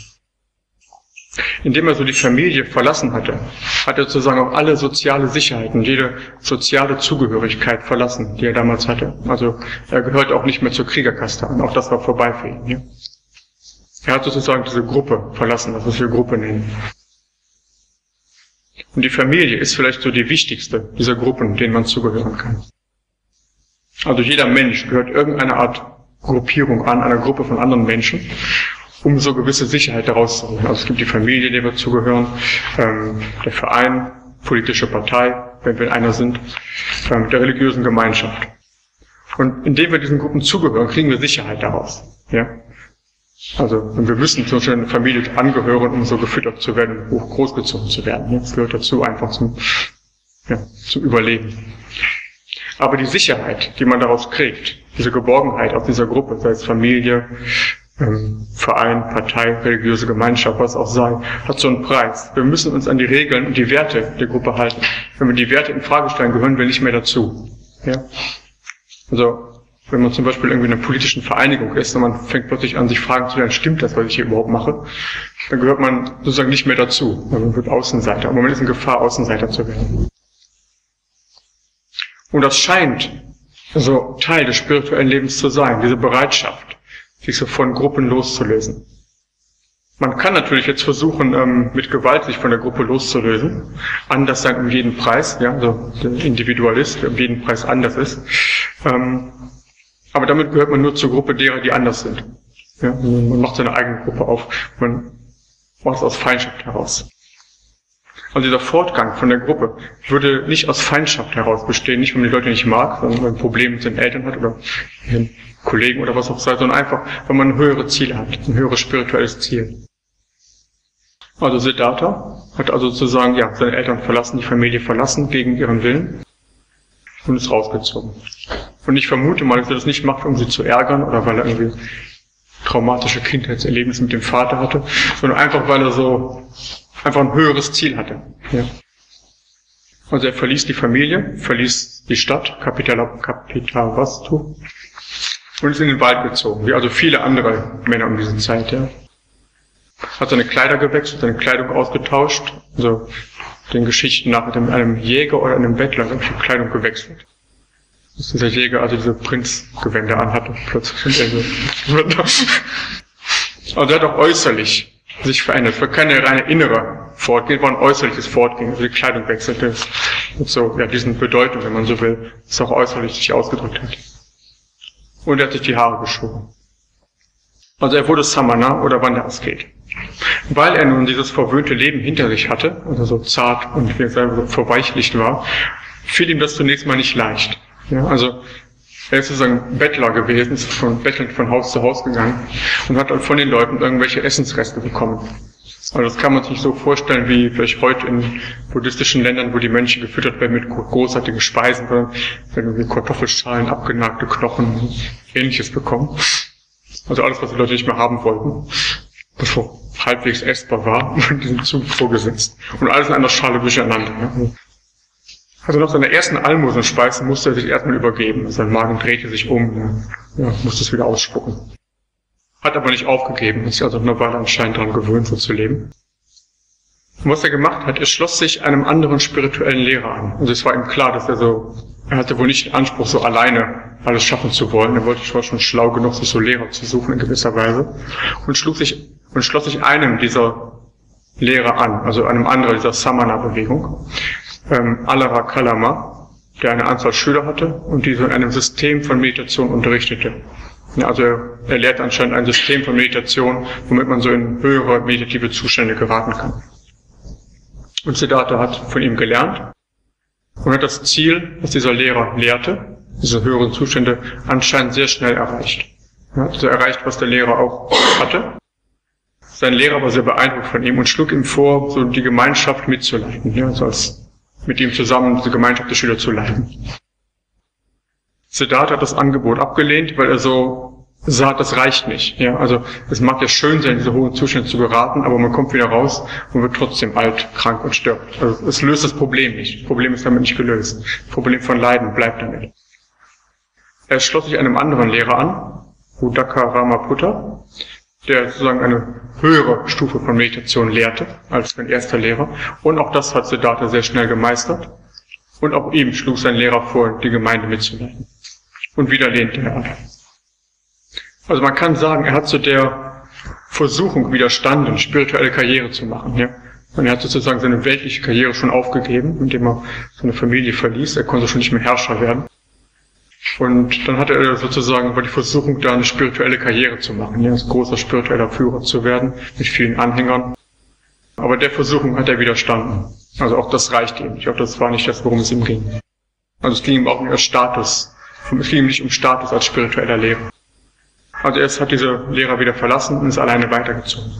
Indem er so die Familie verlassen hatte, hat er sozusagen auch alle soziale Sicherheiten, jede soziale Zugehörigkeit verlassen, die er damals hatte. Also er gehört auch nicht mehr zur Kriegerkaste an, auch das war vorbei für ihn. Ja? Er hat sozusagen diese Gruppe verlassen, das was wir Gruppe nennen. Und die Familie ist vielleicht so die wichtigste dieser Gruppen, denen man zugehören kann. Also jeder Mensch gehört irgendeiner Art Gruppierung an, einer Gruppe von anderen Menschen, um so gewisse Sicherheit daraus zu holen. Also es gibt die Familie, der wir zugehören, ähm, der Verein, politische Partei, wenn wir einer sind, ähm, der religiösen Gemeinschaft. Und indem wir diesen Gruppen zugehören, kriegen wir Sicherheit daraus. Ja? Also wir müssen zum Beispiel einer Familie angehören, um so gefüttert zu werden, hoch großgezogen zu werden. Das gehört dazu, einfach zum, ja, zum Überleben. Aber die Sicherheit, die man daraus kriegt, diese Geborgenheit aus dieser Gruppe, sei es Familie, ähm, Verein, Partei, religiöse Gemeinschaft, was auch sei, hat so einen Preis. Wir müssen uns an die Regeln und die Werte der Gruppe halten. Wenn wir die Werte in Frage stellen, gehören wir nicht mehr dazu. Ja? Also wenn man zum Beispiel irgendwie in einer politischen Vereinigung ist und man fängt plötzlich an, sich Fragen zu stellen, stimmt das, was ich hier überhaupt mache, dann gehört man sozusagen nicht mehr dazu. Man wird Außenseiter. Aber man ist in Gefahr, Außenseiter zu werden. Und das scheint so Teil des spirituellen Lebens zu sein, diese Bereitschaft, sich so von Gruppen loszulösen. Man kann natürlich jetzt versuchen, ähm, mit Gewalt sich von der Gruppe loszulösen, anders sein um jeden Preis, ja, also der Individualist, der um jeden Preis anders ist. Ähm, aber damit gehört man nur zur Gruppe derer, die anders sind. Ja, man macht seine eigene Gruppe auf, man macht es aus Feindschaft heraus. Also dieser Fortgang von der Gruppe würde nicht aus Feindschaft heraus bestehen, nicht weil man die Leute nicht mag, sondern weil man Probleme mit seinen Eltern hat oder mit Kollegen oder was auch sei, sondern einfach, weil man höhere Ziele hat, ein höheres spirituelles Ziel. Also Siddhartha hat also sozusagen ja seine Eltern verlassen, die Familie verlassen gegen ihren Willen und ist rausgezogen. Und ich vermute mal, dass er das nicht macht, um sie zu ärgern oder weil er irgendwie traumatische Kindheitserlebnisse mit dem Vater hatte, sondern einfach, weil er so einfach ein höheres Ziel hatte. Ja. Also er verließ die Familie, verließ die Stadt, Kapitavastu, und ist in den Wald gezogen, wie also viele andere Männer um diese Zeit. Ja. Hat seine Kleider gewechselt, seine Kleidung ausgetauscht, also den Geschichten nach mit einem Jäger oder einem Bettler hat die Kleidung gewechselt. Dass dieser Jäger also diese Prinzgewänder anhatte, plötzlich. Also er hat auch äußerlich sich verändert. Es war keine reine innere Fortgehen, war ein äußerliches Fortgehen. Also die Kleidung wechselte mit so, ja, diesen Bedeutung, wenn man so will, das auch äußerlich sich ausgedrückt hat. Und er hat sich die Haare geschoren. Also er wurde Samana oder Wanderasket. Weil er nun dieses verwöhnte Leben hinter sich hatte, also so zart und wie gesagt, so verweichlicht war, fiel ihm das zunächst mal nicht leicht. Ja, also er ist sozusagen Bettler gewesen, ist von bettelnd von Haus zu Haus gegangen und hat dann von den Leuten irgendwelche Essensreste bekommen. Also das kann man sich so vorstellen wie vielleicht heute in buddhistischen Ländern, wo die Mönche gefüttert werden mit großartigen Speisen, wenn irgendwie Kartoffelschalen, abgenagte Knochen, Ähnliches bekommen. Also alles, was die Leute nicht mehr haben wollten, was so halbwegs essbar war, in diesem Zug vorgesetzt. Und alles in einer Schale durcheinander. Ne? Also nach seiner ersten Almosenspeise musste er sich erstmal übergeben. Sein Magen drehte sich um, ja, musste es wieder ausspucken. Hat aber nicht aufgegeben, ist also eine Weile anscheinend daran gewöhnt, so zu leben. Und was er gemacht hat, er schloss sich einem anderen spirituellen Lehrer an. Also es war ihm klar, dass er so, er hatte wohl nicht den Anspruch, so alleine alles schaffen zu wollen. Er wollte schon schon schlau genug, sich so Lehrer zu suchen in gewisser Weise. Und schlug sich, und schloss sich einem dieser Lehrer an, also einem anderen dieser Samana-Bewegung, ähm, Alara Kalama, der eine Anzahl Schüler hatte und die so in einem System von Meditation unterrichtete. Ja, also er, er lehrt anscheinend ein System von Meditation, womit man so in höhere meditative Zustände geraten kann. Und Siddhartha hat von ihm gelernt und hat das Ziel, das dieser Lehrer lehrte, diese höheren Zustände, anscheinend sehr schnell erreicht. Er hat also erreicht, was der Lehrer auch hatte. Sein Lehrer war sehr beeindruckt von ihm und schlug ihm vor, so die Gemeinschaft mitzuleiten, ja, also als mit ihm zusammen diese Gemeinschaft der Schüler zu leiten. Siddhartha hat das Angebot abgelehnt, weil er so sah, das reicht nicht. Ja, also es mag ja schön sein, in diese hohen Zustände zu geraten, aber man kommt wieder raus und wird trotzdem alt, krank und stirbt. Also es löst das Problem nicht. Das Problem ist damit nicht gelöst. Das Problem von Leiden bleibt damit. Er schloss sich einem anderen Lehrer an, Udaka Ramaputta, der sozusagen eine höhere Stufe von Meditation lehrte als sein erster Lehrer. Und auch das hat Siddhartha sehr schnell gemeistert. Und auch ihm schlug sein Lehrer vor, die Gemeinde mitzuleiten. Und wieder lehnte er ab. Also man kann sagen, er hat zu der Versuchung widerstanden, spirituelle Karriere zu machen. Ja? Und er hat sozusagen seine weltliche Karriere schon aufgegeben, indem er seine Familie verließ. Er konnte schon nicht mehr Herrscher werden. Und dann hatte er sozusagen war die Versuchung, da eine spirituelle Karriere zu machen, ja, als großer spiritueller Führer zu werden, mit vielen Anhängern. Aber der Versuchung hat er widerstanden. Also auch das reichte ihm. Ich glaube, das war nicht das, worum es ihm ging. Also es ging ihm auch nicht um Status. Es ging ihm nicht um Status als spiritueller Lehrer. Also er hat diese Lehrer wieder verlassen und ist alleine weitergezogen.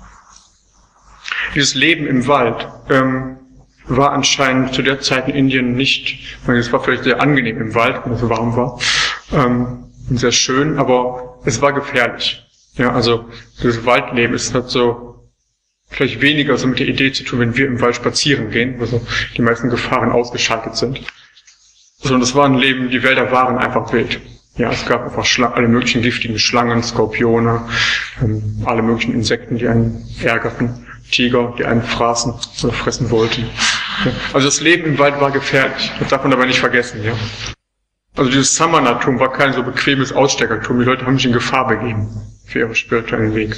Dieses Leben im Wald ähm, war anscheinend zu der Zeit in Indien nicht, es war vielleicht sehr angenehm im Wald, wenn es so warm war, ähm, und sehr schön, aber es war gefährlich. Ja, also das Waldleben ist halt so vielleicht weniger so mit der Idee zu tun, wenn wir im Wald spazieren gehen, wo so die meisten Gefahren ausgeschaltet sind. Sondern es war ein Leben, die Wälder waren einfach wild. Ja, es gab einfach Schla- alle möglichen giftigen Schlangen, Skorpione, ähm, alle möglichen Insekten, die einen ärgerten, Tiger, die einen fraßen oder fressen wollten. Ja. Also das Leben im Wald war gefährlich, das darf man aber nicht vergessen. Ja. Also dieses Samanatum war kein so bequemes Aussteckertum, die Leute haben sich in Gefahr begeben für ihren spirituellen Weg.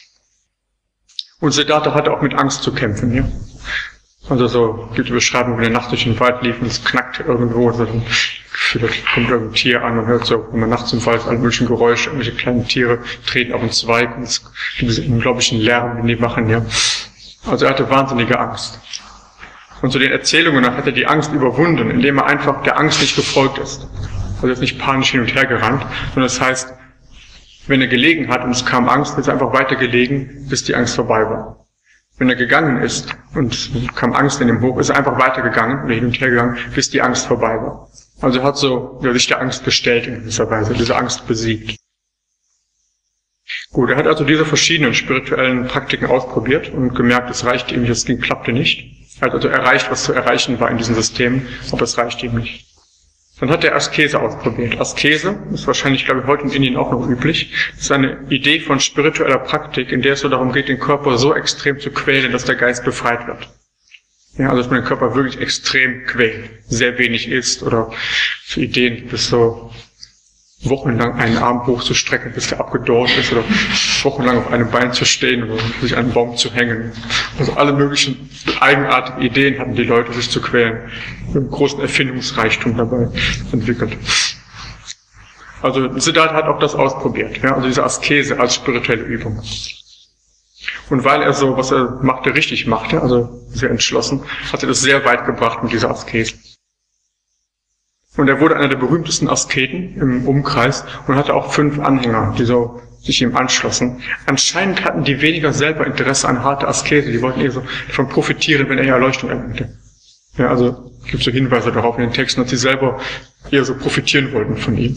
Und Siddhartha hatte auch mit Angst zu kämpfen. Ja. Also so gibt die Beschreibung, wenn er nachts durch den Wald lief und es knackt irgendwo, so dann vielleicht kommt irgendein Tier an, man hört so, wenn man nachts im Wald alle möglichen Geräusche, irgendwelche kleinen Tiere treten auf den Zweig und es gibt diesen unglaublichen Lärm, den die machen, ja. Also er hatte wahnsinnige Angst. Und zu den Erzählungen nach hat er die Angst überwunden, indem er einfach der Angst nicht gefolgt ist. Also er ist nicht panisch hin und her gerannt, sondern das heißt, wenn er gelegen hat und es kam Angst, ist er einfach weiter gelegen, bis die Angst vorbei war. Wenn er gegangen ist und es kam Angst in ihm hoch, ist er einfach weitergegangen oder hin und her gegangen, bis die Angst vorbei war. Also er hat so ja, sich der Angst gestellt in gewisser Weise, diese Angst besiegt. Gut, er hat also diese verschiedenen spirituellen Praktiken ausprobiert und gemerkt, es reichte ihm nicht, es ging, klappte nicht. Er hat also erreicht, was zu erreichen war in diesen Systemen, aber es reichte ihm nicht. Dann hat er Askese ausprobiert. Askese ist wahrscheinlich, glaube ich, heute in Indien auch noch üblich. Das ist eine Idee von spiritueller Praktik, in der es so darum geht, den Körper so extrem zu quälen, dass der Geist befreit wird. Ja, also dass man den Körper wirklich extrem quält, sehr wenig isst oder für Ideen gibt es so wochenlang einen Arm hochzustrecken, bis der abgedorrt ist, oder wochenlang auf einem Bein zu stehen oder sich an einen Baum zu hängen. Also alle möglichen eigenartigen Ideen hatten die Leute, sich zu quälen. Einen großen Erfindungsreichtum dabei entwickelt. Also Siddhartha hat auch das ausprobiert, ja, also diese Askese als spirituelle Übung. Und weil er so, was er machte, richtig machte, also sehr entschlossen, hat er das sehr weit gebracht mit dieser Askese. Und er wurde einer der berühmtesten Asketen im Umkreis und hatte auch fünf Anhänger, die so sich ihm anschlossen. Anscheinend hatten die weniger selber Interesse an harter Askese, die wollten eher so davon profitieren, wenn er Erleuchtung erlangte. Ja, also es gibt so Hinweise darauf in den Texten, dass sie selber eher so profitieren wollten von ihm.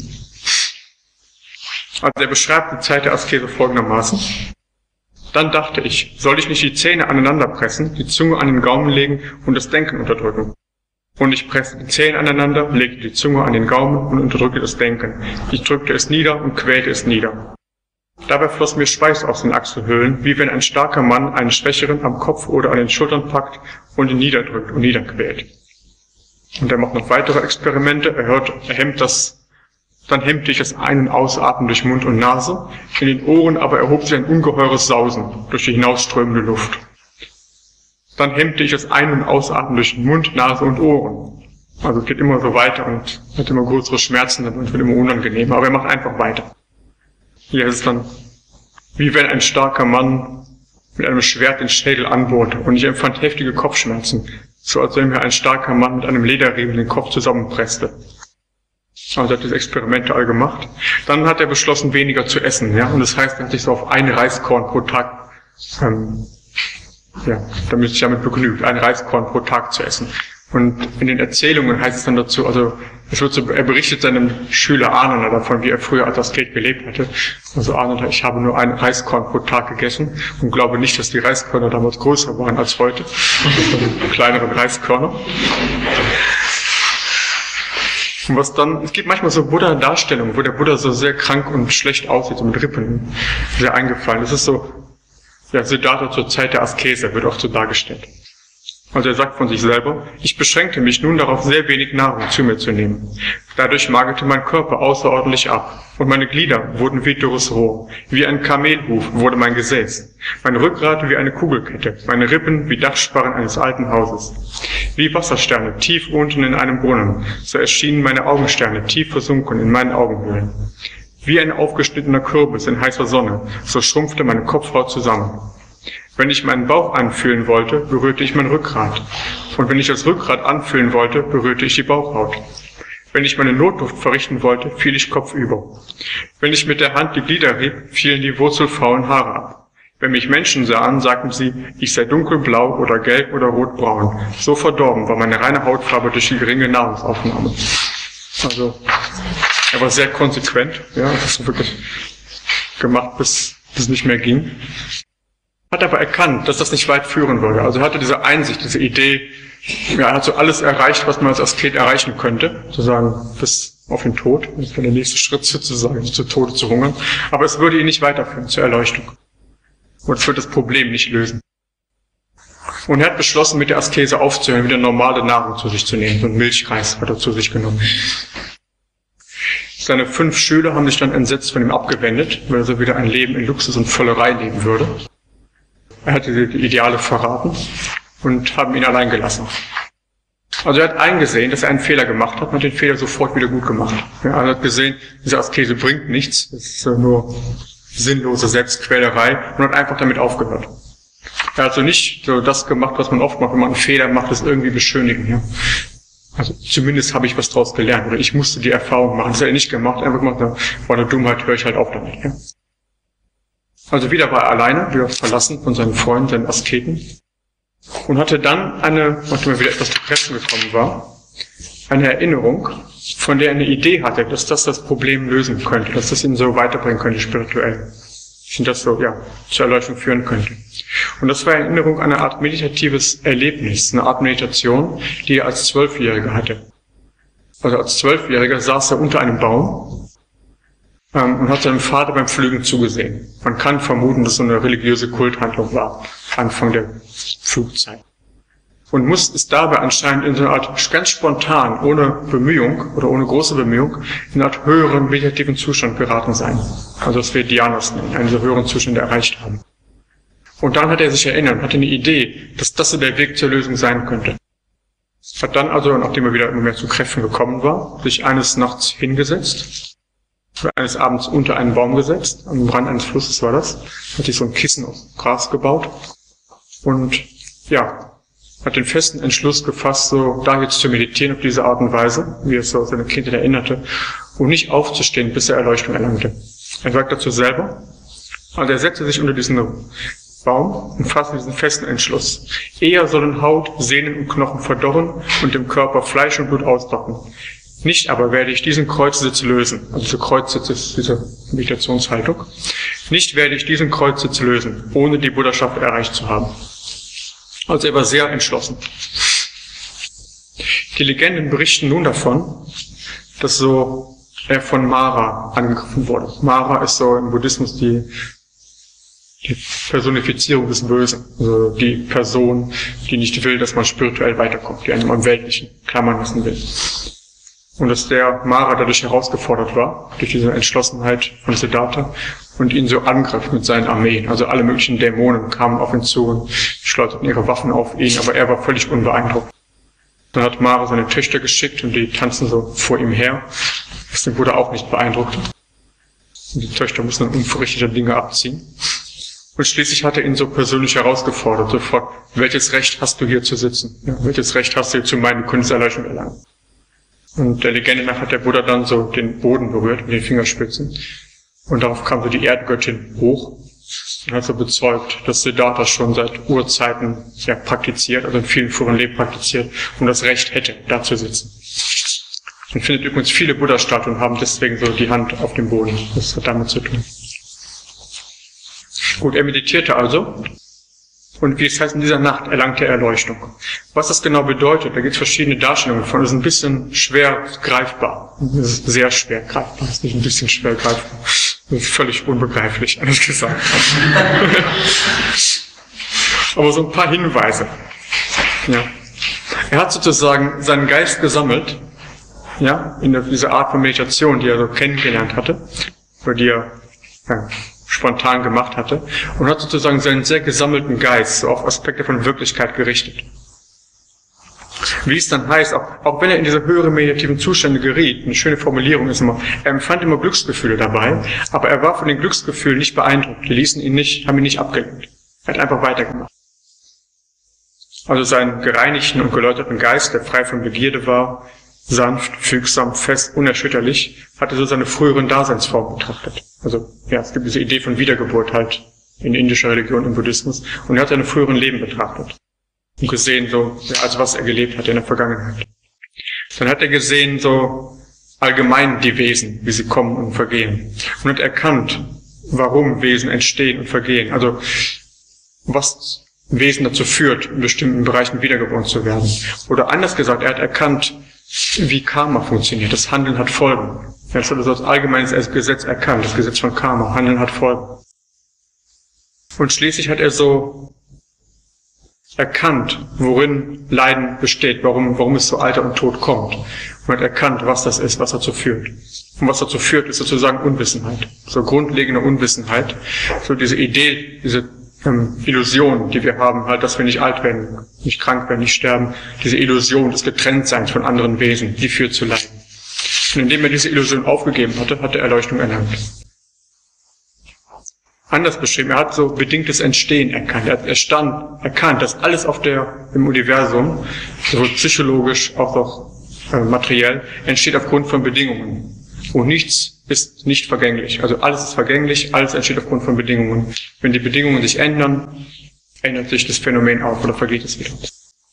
Also er beschreibt die Zeit der Askese folgendermaßen. Dann dachte ich, soll ich nicht die Zähne aneinander pressen, die Zunge an den Gaumen legen und das Denken unterdrücken? Und ich presste die Zähne aneinander, legte die Zunge an den Gaumen und unterdrückte das Denken. Ich drückte es nieder und quälte es nieder. Dabei floss mir Schweiß aus den Achselhöhlen, wie wenn ein starker Mann einen Schwächeren am Kopf oder an den Schultern packt und ihn niederdrückt und niederquält. Und er macht noch weitere Experimente. Er hört, er hemmt das, dann hemmte ich das Ein- und Ausatmen durch Mund und Nase. In den Ohren aber erhob sich ein ungeheures Sausen durch die hinausströmende Luft. Dann hemmte ich das Ein- und Ausatmen durch Mund, Nase und Ohren. Also es geht immer so weiter und hat immer größere Schmerzen und wird immer unangenehmer. Aber er macht einfach weiter. Hier ist es dann, wie wenn ein starker Mann mit einem Schwert den Schädel anbohrte und ich empfand heftige Kopfschmerzen, so als wenn mir ein starker Mann mit einem Lederriemen den Kopf zusammenpresste. Also er hat diese Experimente all gemacht. Dann hat er beschlossen, weniger zu essen, ja, und das heißt, er hat sich so auf ein Reiskorn pro Tag ähm, ja, damit sich damit begnügt, ein Reiskorn pro Tag zu essen. Und in den Erzählungen heißt es dann dazu, also es wird so, er berichtet seinem Schüler Ananda davon, wie er früher als Asket gelebt hatte. Also Ananda, ich habe nur ein Reiskorn pro Tag gegessen und glaube nicht, dass die Reiskörner damals größer waren als heute. Das waren kleinere Reiskörner. Und was dann, es gibt manchmal so Buddha-Darstellungen, wo der Buddha so sehr krank und schlecht aussieht, so mit Rippen, sehr eingefallen. Das ist so, ja, Siddhartha zur Zeit der Askese wird oft so dargestellt. Also er sagt von sich selber, ich beschränkte mich nun darauf, sehr wenig Nahrung zu mir zu nehmen. Dadurch magerte mein Körper außerordentlich ab und meine Glieder wurden wie dürres Rohr. Wie ein Kamelhuf wurde mein Gesäß, mein Rückgrat wie eine Kugelkette, meine Rippen wie Dachsparren eines alten Hauses. Wie Wassersterne tief unten in einem Brunnen, so erschienen meine Augensterne tief versunken in meinen Augenhöhlen. Wie ein aufgeschnittener Kürbis in heißer Sonne, so schrumpfte meine Kopfhaut zusammen. Wenn ich meinen Bauch anfühlen wollte, berührte ich mein Rückgrat. Und wenn ich das Rückgrat anfühlen wollte, berührte ich die Bauchhaut. Wenn ich meine Notdurft verrichten wollte, fiel ich kopfüber. Wenn ich mit der Hand die Glieder rieb, fielen die wurzelfaulen Haare ab. Wenn mich Menschen sahen, sagten sie, ich sei dunkelblau oder gelb oder rotbraun. So verdorben war meine reine Hautfarbe durch die geringe Nahrungsaufnahme. Also, er war sehr konsequent, ja, das ist wirklich gemacht, bis es nicht mehr ging. Hat aber erkannt, dass das nicht weit führen würde. Also er hatte diese Einsicht, diese Idee, ja, er hat so alles erreicht, was man als Asket erreichen könnte, sozusagen bis auf den Tod. Das wäre der nächste Schritt sozusagen, zu Tode zu hungern. Aber es würde ihn nicht weiterführen zur Erleuchtung. Und es wird das Problem nicht lösen. Und er hat beschlossen, mit der Askese aufzuhören, wieder normale Nahrung zu sich zu nehmen. So ein Milchreis hat er zu sich genommen. Seine fünf Schüler haben sich dann entsetzt von ihm abgewendet, weil er so wieder ein Leben in Luxus und Völlerei leben würde. Er hatte die Ideale verraten und haben ihn allein gelassen. Also er hat eingesehen, dass er einen Fehler gemacht hat und hat den Fehler sofort wieder gut gemacht. Ja, er hat gesehen, diese Askese bringt nichts, es ist nur sinnlose Selbstquälerei und hat einfach damit aufgehört. Er hat also nicht so das gemacht, was man oft macht, wenn man einen Fehler macht, das irgendwie beschönigen. Ja? Also zumindest habe ich was draus gelernt oder ich musste die Erfahrung machen. Das hat er nicht gemacht, einfach gemacht, war eine Dummheit, höre ich halt auf damit. Ja? Also wieder war er alleine, wieder verlassen von seinen Freunden, seinen Asketen und hatte dann eine, nachdem er wieder etwas zu Kräften gekommen war, eine Erinnerung, von der er eine Idee hatte, dass das das Problem lösen könnte, dass das ihn so weiterbringen könnte spirituell. Und das so, ja, zur Erleuchtung führen könnte. Und das war eine Erinnerung an eine Art meditatives Erlebnis, eine Art Meditation, die er als Zwölfjähriger hatte. Also als Zwölfjähriger saß er unter einem Baum ähm, und hat seinem Vater beim Pflügen zugesehen. Man kann vermuten, dass so eine religiöse Kulthandlung war, Anfang der Flugzeit. Und muss es dabei anscheinend in so einer Art ganz spontan, ohne Bemühung oder ohne große Bemühung, in eine Art höheren meditativen Zustand geraten sein. Also das wir Dhyanas nennen, einen so höheren Zustand erreicht haben. Und dann hat er sich erinnert, hatte eine Idee, dass das so der Weg zur Lösung sein könnte. Hat dann also, nachdem er wieder immer mehr zu Kräften gekommen war, sich eines Nachts hingesetzt, oder eines Abends unter einen Baum gesetzt, am Rand eines Flusses war das, hat sich so ein Kissen aus Gras gebaut und ja, hat den festen Entschluss gefasst, so da jetzt zu meditieren auf diese Art und Weise, wie er es so aus seiner Kindheit erinnerte, und nicht aufzustehen, bis er Erleuchtung erlangte. Er sagt dazu selber, also er setzte sich unter diesen Baum und fasste diesen festen Entschluss. Eher sollen Haut, Sehnen und Knochen verdorren und dem Körper Fleisch und Blut austrocknen. Nicht aber werde ich diesen Kreuzzsitz lösen, also dieser Kreuzzsitz ist diese Meditationshaltung, nicht werde ich diesen Kreuzzsitz lösen, ohne die Buddhaschaft erreicht zu haben. Also er war sehr entschlossen. Die Legenden berichten nun davon, dass so er von Mara angegriffen wurde. Mara ist so im Buddhismus die, die Personifizierung des Bösen. Also die Person, die nicht will, dass man spirituell weiterkommt, die einem am Weltlichen klammern lassen will. Und dass der Mara dadurch herausgefordert war, durch diese Entschlossenheit von Siddhartha, und ihn so angriff mit seinen Armeen. Also alle möglichen Dämonen kamen auf ihn zu und schleuderten ihre Waffen auf ihn, aber er war völlig unbeeindruckt. Dann hat Mara seine Töchter geschickt und die tanzen so vor ihm her, was den Buddha auch nicht beeindruckt. Und die Töchter mussten dann unverrichtete Dinge abziehen. Und schließlich hat er ihn so persönlich herausgefordert, sofort, welches Recht hast du hier zu sitzen? Ja, welches Recht hast du hier zu meinen, du könntest Erleuchtung erlangen? Und der Legende nach hat der Buddha dann so den Boden berührt mit den Fingerspitzen. Und darauf kam so die Erdgöttin hoch und hat so bezeugt, dass Siddhartha schon seit Urzeiten ja, praktiziert, also in vielen früheren Leben praktiziert und das Recht hätte, da zu sitzen. Man findet übrigens viele Buddha-Statuen haben deswegen so die Hand auf dem Boden. Das hat damit zu tun. Gut, er meditierte also. Und wie es heißt, in dieser Nacht erlangte er Erleuchtung. Was das genau bedeutet, da gibt es verschiedene Darstellungen von. Das ist ein bisschen schwer greifbar. Das ist sehr schwer greifbar. Das ist nicht ein bisschen schwer greifbar. Das ist völlig unbegreiflich, alles gesagt. Aber so ein paar Hinweise. Ja. Er hat sozusagen seinen Geist gesammelt, ja, in dieser Art von Meditation, die er so kennengelernt hatte, oder die er ja, spontan gemacht hatte, und hat sozusagen seinen sehr gesammelten Geist so auf Aspekte von Wirklichkeit gerichtet. Wie es dann heißt, auch, auch wenn er in diese höheren meditativen Zustände geriet, eine schöne Formulierung ist immer, er empfand immer Glücksgefühle dabei, aber er war von den Glücksgefühlen nicht beeindruckt. Die ließen ihn nicht, haben ihn nicht abgelenkt. Er hat einfach weitergemacht. Also seinen gereinigten und geläuterten Geist, der frei von Begierde war, sanft, fügsam, fest, unerschütterlich, hatte so seine früheren Daseinsformen betrachtet. Also, ja, es gibt diese Idee von Wiedergeburt halt in indischer Religion, im Buddhismus, und er hat seine früheren Leben betrachtet. Und gesehen, so, ja, also was er gelebt hat in der Vergangenheit. Dann hat er gesehen, so, allgemein die Wesen, wie sie kommen und vergehen. Und hat erkannt, warum Wesen entstehen und vergehen. Also, was Wesen dazu führt, in bestimmten Bereichen wiedergeboren zu werden. Oder anders gesagt, er hat erkannt, wie Karma funktioniert. Das Handeln hat Folgen. Er hat das als allgemeines Gesetz erkannt, das Gesetz von Karma. Handeln hat Folgen. Und schließlich hat er so erkannt, worin Leiden besteht, warum, warum es zu Alter und Tod kommt. Und hat erkannt, was das ist, was dazu führt. Und was dazu führt, ist sozusagen Unwissenheit. So grundlegende Unwissenheit. So diese Idee, diese ähm, Illusion, die wir haben, halt, dass wir nicht alt werden, nicht krank werden, nicht sterben. Diese Illusion des Getrenntseins von anderen Wesen, die führt zu Leiden. Und indem er diese Illusion aufgegeben hatte, hat er Erleuchtung erlangt. anders beschrieben, er hat so bedingtes Entstehen erkannt. Er hat erstand, erkannt, dass alles auf der, im Universum, sowohl psychologisch als auch äh, materiell, entsteht aufgrund von Bedingungen. Und nichts ist nicht vergänglich. Also alles ist vergänglich, alles entsteht aufgrund von Bedingungen. Wenn die Bedingungen sich ändern, ändert sich das Phänomen auch oder vergeht es wieder.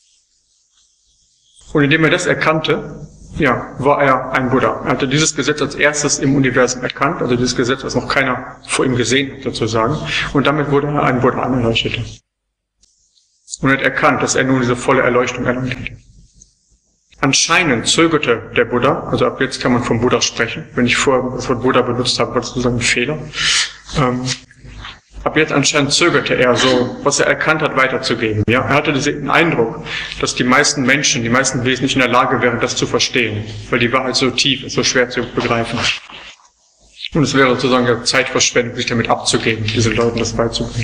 Und indem er das erkannte, ja, war er ein Buddha. Er hatte dieses Gesetz als erstes im Universum erkannt, also dieses Gesetz, was noch keiner vor ihm gesehen hat, sozusagen. Und damit wurde er ein Buddha, ein Erleuchteter. Und er hat erkannt, dass er nun diese volle Erleuchtung erlangt hat. Anscheinend zögerte der Buddha, also ab jetzt kann man vom Buddha sprechen. Wenn ich vorher das Wort Buddha benutzt habe, war das sozusagen ein Fehler. Ähm, ab jetzt anscheinend zögerte er so, was er erkannt hat, weiterzugeben. Ja, er hatte den Eindruck, dass die meisten Menschen, die meisten Wesen nicht in der Lage wären, das zu verstehen, weil die Wahrheit so tief ist, so schwer zu begreifen. Und es wäre sozusagen eine Zeitverschwendung, sich damit abzugeben, diesen Leuten das beizubringen.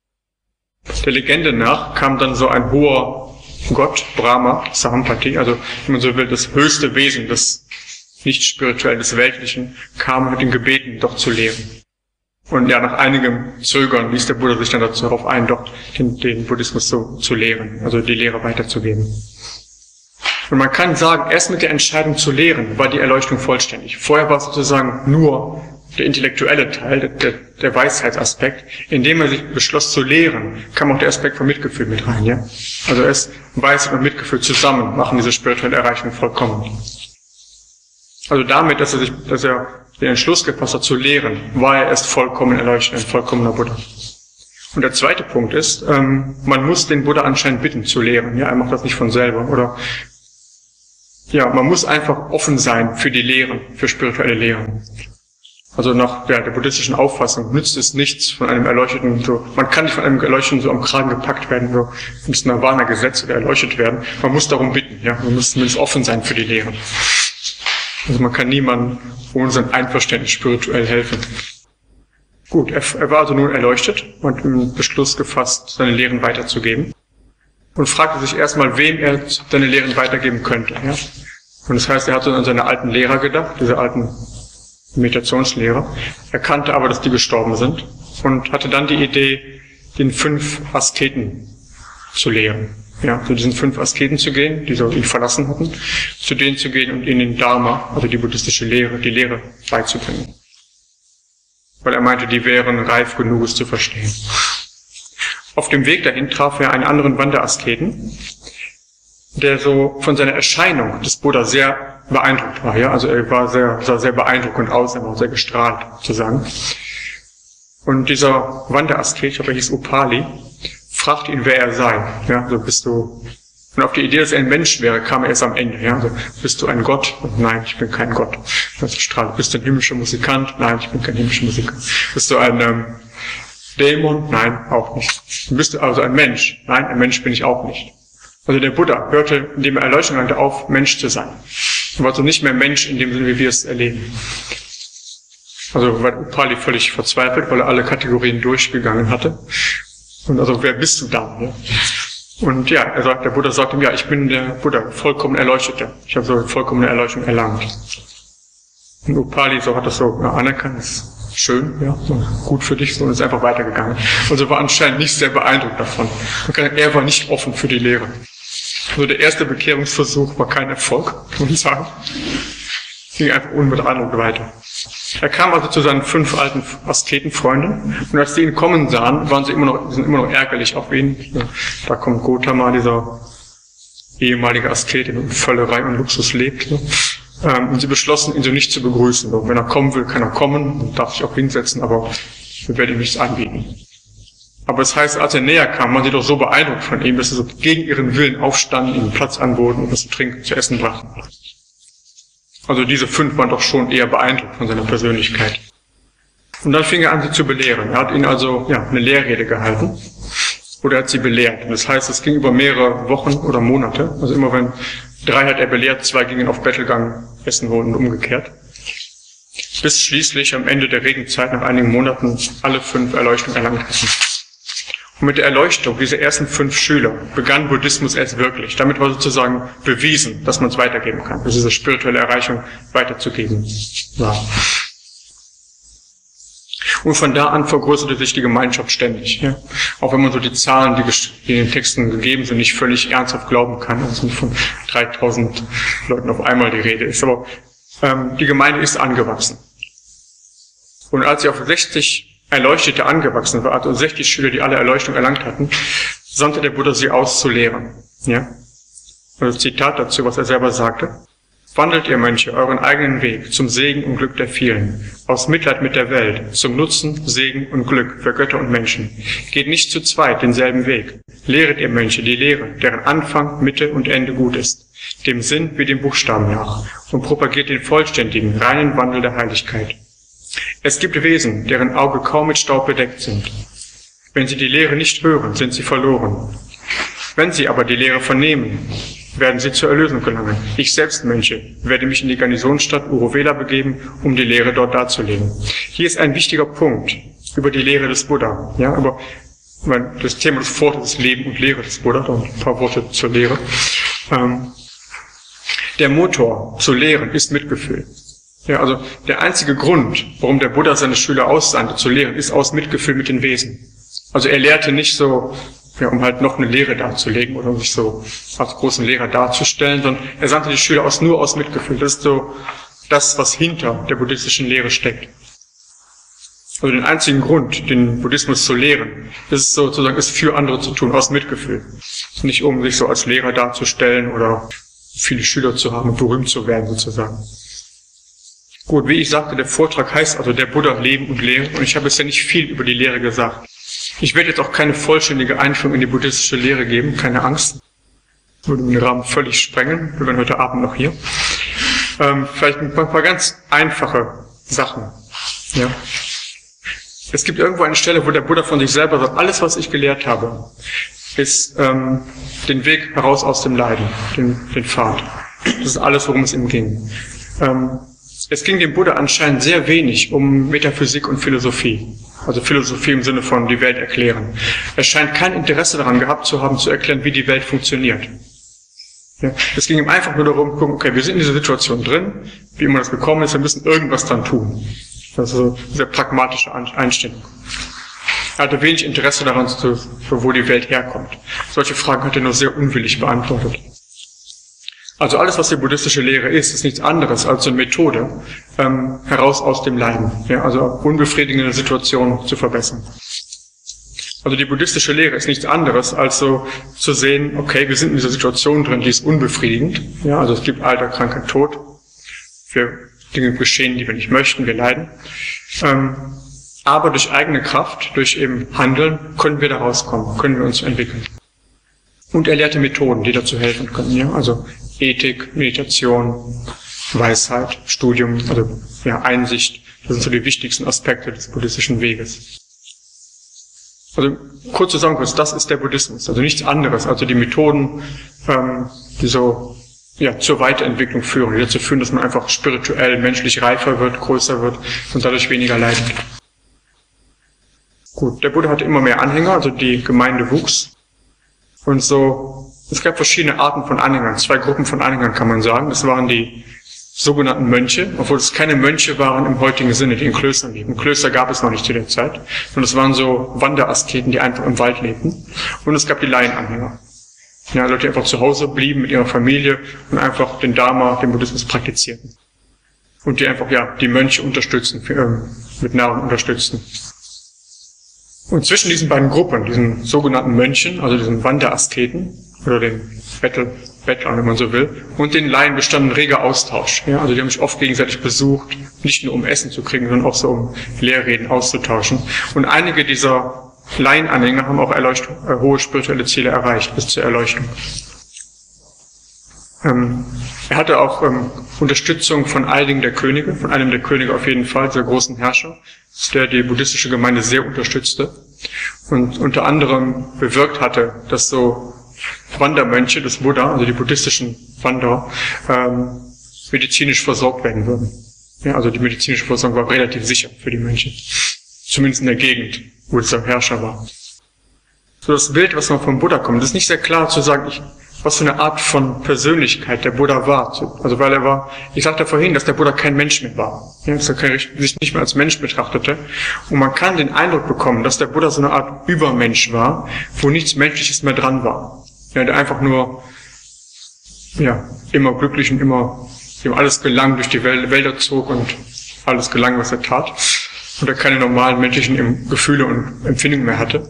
Der Legende nach kam dann so ein hoher Gott, Brahma, Sahampati, also wenn man so will, das höchste Wesen des nicht-spirituellen, des Weltlichen, kam und hat ihn gebeten, doch zu lehren. Und ja, nach einigem Zögern ließ der Buddha sich dann dazu darauf ein, doch den, den Buddhismus so zu lehren, also die Lehre weiterzugeben. Und man kann sagen, erst mit der Entscheidung zu lehren war die Erleuchtung vollständig. Vorher war es sozusagen nur der intellektuelle Teil, der, der Weisheitsaspekt. Indem er sich beschloss zu lehren, kam auch der Aspekt von Mitgefühl mit rein. Ja? Also erst Weisheit und Mitgefühl zusammen machen diese spirituelle Erreichung vollkommen. Also damit, dass er sich, dass er den Entschluss gefasst hat zu lehren, war er erst vollkommen erleuchtet, ein vollkommener Buddha. Und der zweite Punkt ist, ähm, man muss den Buddha anscheinend bitten zu lehren. Ja, er macht das nicht von selber. Oder ja, man muss einfach offen sein für die Lehren, für spirituelle Lehren. Also nach ja, der buddhistischen Auffassung nützt es nichts von einem Erleuchteten, so, man kann nicht von einem Erleuchteten so am Kragen gepackt werden, so, ins Nirvana-Gesetz oder erleuchtet werden. Man muss darum bitten, ja, man muss zumindest offen sein für die Lehren. Also man kann niemandem ohne sein Einverständnis spirituell helfen. Gut, er, er war also nun erleuchtet und hat den Beschluss gefasst, seine Lehren weiterzugeben. Und fragte sich erstmal, wem er seine Lehren weitergeben könnte. Ja? Und das heißt, er hat so an seine alten Lehrer gedacht, diese alten Meditationslehrer, erkannte aber, dass die gestorben sind und hatte dann die Idee, den fünf Asketen zu lehren. Ja, zu diesen fünf Asketen zu gehen, die so ihn verlassen hatten, zu denen zu gehen und ihnen den Dharma, also die buddhistische Lehre, die Lehre beizubringen. Weil er meinte, die wären reif genug, es zu verstehen. Auf dem Weg dahin traf er einen anderen Wanderasketen, der so von seiner Erscheinung des Buddha sehr beeindruckt war. Ja, also er war sehr, sah sehr beeindruckend aus, er war sehr gestrahlt, sozusagen. Und dieser Wanderasket, ich glaube, er hieß Upali, fragte ihn, wer er sei. Ja, so bist du. Und auf die Idee, dass er ein Mensch wäre, kam er erst am Ende. Ja, also, bist du ein Gott? Und nein, ich bin kein Gott. Das strahlt. Bist du ein himmlischer Musikant? Nein, ich bin kein himmlischer Musikant. Bist du ein ähm, Dämon? Nein, auch nicht. Bist du also ein Mensch? Nein, ein Mensch bin ich auch nicht. Also der Buddha hörte, indem er Erleuchtung hatte, auf, Mensch zu sein. Er war also nicht mehr Mensch in dem Sinne, wie wir es erleben. Also war Upali völlig verzweifelt, weil er alle Kategorien durchgegangen hatte. Und also, wer bist du dann? Ja? Und ja, er sagt, der Buddha sagt ihm, ja, ich bin der Buddha, vollkommen Erleuchteter. Ich habe so vollkommene Erleuchtung erlangt. Und Upali so hat das so ja, anerkannt, das ist schön, ja, so gut für dich, so, und ist einfach weitergegangen. Und so war anscheinend nicht sehr beeindruckt davon. Er war nicht offen für die Lehre. Also der erste Bekehrungsversuch war kein Erfolg, kann man sagen. Ging einfach unbeeindruckt weiter. Er kam also zu seinen fünf alten Asketenfreunden, und als sie ihn kommen sahen, waren sie immer noch, sind immer noch ärgerlich auf ihn. Da kommt Gotama, dieser ehemalige Asket, der in Völlerei und Luxus lebt. Und sie beschlossen, ihn so nicht zu begrüßen. Wenn er kommen will, kann er kommen und darf sich auch hinsetzen, aber wir werden ihm nichts anbieten. Aber es heißt, als er näher kam, waren sie doch so beeindruckt von ihm, dass sie so gegen ihren Willen aufstanden, ihm Platz anboten und was zu trinken, zu essen brachten. Also diese fünf waren doch schon eher beeindruckt von seiner Persönlichkeit. Und dann fing er an, sie zu belehren. Er hat ihnen also ja, eine Lehrrede gehalten. Oder er hat sie belehrt. Und das heißt, es ging über mehrere Wochen oder Monate. Also immer wenn drei hat er belehrt, zwei gingen auf Bettelgang Essen holen und umgekehrt. Bis schließlich am Ende der Regenzeit, nach einigen Monaten, alle fünf Erleuchtung erlangt hatten. Und mit der Erleuchtung dieser ersten fünf Schüler begann Buddhismus erst wirklich. Damit war sozusagen bewiesen, dass man es weitergeben kann, dass diese spirituelle Erreichung weiterzugeben war. Und von da an vergrößerte sich die Gemeinschaft ständig. Ja? Auch wenn man so die Zahlen, die, die in den Texten gegeben sind, nicht völlig ernsthaft glauben kann. Also von dreitausend Leuten auf einmal die Rede ist. Aber ähm, die Gemeinde ist angewachsen. Und als sie auf sechzig Erleuchtete angewachsen war, also sechzig Schüler, die alle Erleuchtung erlangt hatten, sandte der Buddha sie aus zu lehren. Ja? Also Zitat dazu, was er selber sagte. Wandelt ihr Mönche euren eigenen Weg zum Segen und Glück der vielen, aus Mitleid mit der Welt, zum Nutzen, Segen und Glück für Götter und Menschen. Geht nicht zu zweit denselben Weg. Lehret ihr Mönche die Lehre, deren Anfang, Mitte und Ende gut ist, dem Sinn wie dem Buchstaben nach, und propagiert den vollständigen, reinen Wandel der Heiligkeit. Es gibt Wesen, deren Auge kaum mit Staub bedeckt sind. Wenn sie die Lehre nicht hören, sind sie verloren. Wenn sie aber die Lehre vernehmen, werden sie zur Erlösung gelangen. Ich selbst, Mönche, werde mich in die Garnisonsstadt Uruvela begeben, um die Lehre dort darzulegen. Hier ist ein wichtiger Punkt über die Lehre des Buddha. Ja, aber das Thema des Vortrags ist Leben und Lehre des Buddha, und ein paar Worte zur Lehre. Ähm, der Motor zu lehren ist Mitgefühl. Ja, also der einzige Grund, warum der Buddha seine Schüler aussandte zu lehren, ist aus Mitgefühl mit den Wesen. Also er lehrte nicht so, ja, um halt noch eine Lehre darzulegen oder um sich so als großen Lehrer darzustellen, sondern er sandte die Schüler aus, nur aus Mitgefühl. Das ist so das, was hinter der buddhistischen Lehre steckt. Also den einzigen Grund, den Buddhismus zu lehren, ist sozusagen, ist für andere zu tun, aus Mitgefühl. Nicht um sich so als Lehrer darzustellen oder viele Schüler zu haben und berühmt zu werden sozusagen. Gut, wie ich sagte, der Vortrag heißt also der Buddha Leben und Lehre, und ich habe bisher nicht viel über die Lehre gesagt. Ich werde jetzt auch keine vollständige Einführung in die buddhistische Lehre geben, keine Angst. Würde den Rahmen völlig sprengen, wir werden heute Abend noch hier. Ähm, vielleicht ein paar, paar ganz einfache Sachen. Ja. Es gibt irgendwo eine Stelle, wo der Buddha von sich selber sagt, alles, was ich gelehrt habe, ist ähm, den Weg heraus aus dem Leiden, den, den Pfad. Das ist alles, worum es ihm ging. Ähm, es ging dem Buddha anscheinend sehr wenig um Metaphysik und Philosophie. Also Philosophie im Sinne von die Welt erklären. Er scheint kein Interesse daran gehabt zu haben, zu erklären, wie die Welt funktioniert. Ja, es ging ihm einfach nur darum, gucken, okay, wir sind in dieser Situation drin, wie immer das gekommen ist, wir müssen irgendwas dann tun. Das ist so eine sehr pragmatische Einstellung. Er hatte wenig Interesse daran, für wo die Welt herkommt. Solche Fragen hat er nur sehr unwillig beantwortet. Also alles, was die buddhistische Lehre ist, ist nichts anderes als eine Methode, ähm, heraus aus dem Leiden, ja, also unbefriedigende Situationen zu verbessern. Also die buddhistische Lehre ist nichts anderes, als so zu sehen, okay, wir sind in dieser Situation drin, die ist unbefriedigend, ja, also es gibt Alter, Krankheit, Tod, wir Dinge geschehen, die wir nicht möchten, wir leiden, ähm, aber durch eigene Kraft, durch eben Handeln, können wir da rauskommen, können wir uns entwickeln. Und er lehrte Methoden, die dazu helfen können, ja, also Ethik, Meditation, Weisheit, Studium, also ja, Einsicht, das sind so die wichtigsten Aspekte des buddhistischen Weges. Also kurz zusammengefasst, das ist der Buddhismus, also nichts anderes, also die Methoden, ähm, die so ja zur Weiterentwicklung führen, die dazu führen, dass man einfach spirituell, menschlich reifer wird, größer wird und dadurch weniger leidet. Gut, der Buddha hatte immer mehr Anhänger, also die Gemeinde wuchs und so. Es gab verschiedene Arten von Anhängern, zwei Gruppen von Anhängern kann man sagen. Das waren die sogenannten Mönche, obwohl es keine Mönche waren im heutigen Sinne, die in Klöstern lebten. Klöster gab es noch nicht zu der Zeit, sondern es waren so Wanderasketen, die einfach im Wald lebten. Und es gab die Laienanhänger. Ja, Leute, die einfach zu Hause blieben mit ihrer Familie und einfach den Dharma, den Buddhismus praktizierten. Und die einfach, ja, die Mönche unterstützen, äh, mit Nahrung unterstützten. Und zwischen diesen beiden Gruppen, diesen sogenannten Mönchen, also diesen Wanderasketen, oder den Bettel, Bettlern, wenn man so will, und den Laien bestand ein reger Austausch. Ja, also die haben sich oft gegenseitig besucht, nicht nur um Essen zu kriegen, sondern auch so um Lehrreden auszutauschen. Und einige dieser Laienanhänger haben auch Erleuchtung, äh, hohe spirituelle Ziele erreicht, bis zur Erleuchtung. Ähm, er hatte auch ähm, Unterstützung von einigen der Könige, von einem der Könige auf jeden Fall, der großen Herrscher, der die buddhistische Gemeinde sehr unterstützte und unter anderem bewirkt hatte, dass so Wandermönche des Buddha, also die buddhistischen Wanderer, ähm, medizinisch versorgt werden würden. Ja, also die medizinische Versorgung war relativ sicher für die Mönche. Zumindest in der Gegend, wo dieser Herrscher war. So das Bild, was man vom Buddha kommt, ist nicht sehr klar zu sagen, ich, was für eine Art von Persönlichkeit der Buddha war. Also weil er war, ich sagte vorhin, dass der Buddha kein Mensch mehr war, ja, dass er sich nicht mehr als Mensch betrachtete. Und man kann den Eindruck bekommen, dass der Buddha so eine Art Übermensch war, wo nichts Menschliches mehr dran war. Ja, der einfach nur, ja, immer glücklich und immer, ihm alles gelang, durch die Wälder zog und alles gelang, was er tat. Und er keine normalen menschlichen Gefühle und Empfindungen mehr hatte.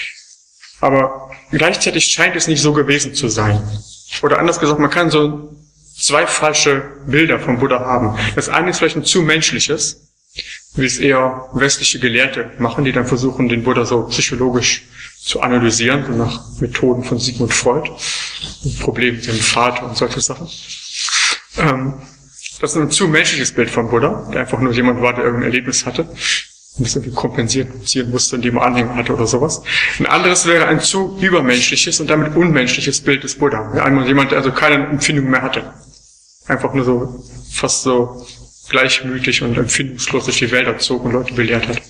Aber gleichzeitig scheint es nicht so gewesen zu sein. Oder anders gesagt, man kann so zwei falsche Bilder vom Buddha haben. Das eine ist vielleicht ein zu menschliches, wie es eher westliche Gelehrte machen, die dann versuchen, den Buddha so psychologisch zu analysieren, so nach Methoden von Sigmund Freud, Problem mit dem Vater und solche Sachen. Ähm, das ist ein zu menschliches Bild vom Buddha, der einfach nur jemand war, der irgendein Erlebnis hatte und das irgendwie kompensieren musste, indem er Anhänger hatte oder sowas. Ein anderes wäre ein zu übermenschliches und damit unmenschliches Bild des Buddha. Einmal jemand, der also keine Empfindung mehr hatte. Einfach nur so, fast so gleichmütig und empfindungslos durch die Wälder zog und Leute belehrt hat.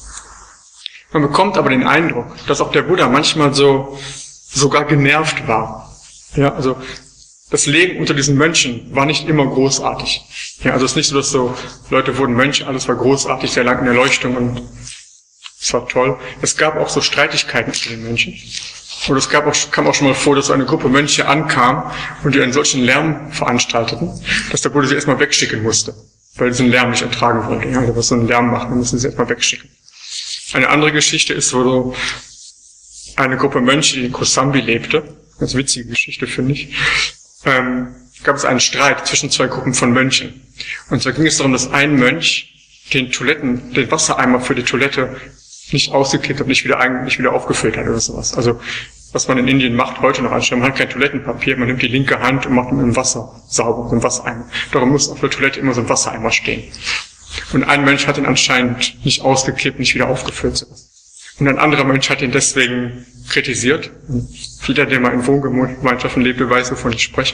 Man bekommt aber den Eindruck, dass auch der Buddha manchmal so, sogar genervt war. Ja, also, das Leben unter diesen Mönchen war nicht immer großartig. Ja, also es ist nicht so, dass so Leute wurden Mönche, alles war großartig, sehr lang in Erleuchtung und es war toll. Es gab auch so Streitigkeiten unter den Mönchen. Und es gab auch, kam auch schon mal vor, dass so eine Gruppe Mönche ankam und die einen solchen Lärm veranstalteten, dass der Buddha sie erstmal wegschicken musste, weil er diesen Lärm nicht ertragen wollte. Ja, also was so einen Lärm macht, dann müssen sie erstmal wegschicken. Eine andere Geschichte ist, wo so eine Gruppe Mönche, die in Kosambi lebte, ganz witzige Geschichte, finde ich, ähm, gab es einen Streit zwischen zwei Gruppen von Mönchen. Und zwar ging es darum, dass ein Mönch den Toiletten, den Wassereimer für die Toilette nicht ausgekippt hat, nicht wieder ein, nicht wieder aufgefüllt hat oder sowas. Also, was man in Indien macht, heute noch anstelle, man hat kein Toilettenpapier, man nimmt die linke Hand und macht mit dem Wasser sauber, so einen Wassereimer. Darum muss auf der Toilette immer so ein Wassereimer stehen. Und ein Mönch hat ihn anscheinend nicht ausgekippt, nicht wieder aufgefüllt. Und ein anderer Mönch hat ihn deswegen kritisiert. Und jeder, der mal in Wohngemeinschaften lebte, weiß, wovon ich spreche.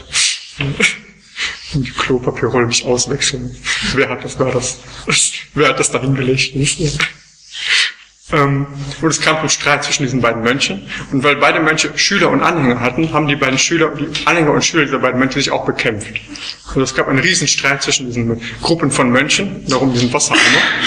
Und die Klopapierrolle mich auswechseln. Wer hat das, wer hat das, wer hat das da hingelegt? Ähm, und es kam zum Streit zwischen diesen beiden Mönchen. Und weil beide Mönche Schüler und Anhänger hatten, haben die beiden Schüler, die Anhänger und Schüler dieser beiden Mönche sich auch bekämpft. Also es gab einen riesen Streit zwischen diesen Gruppen von Mönchen, darum diesen Wassereimer.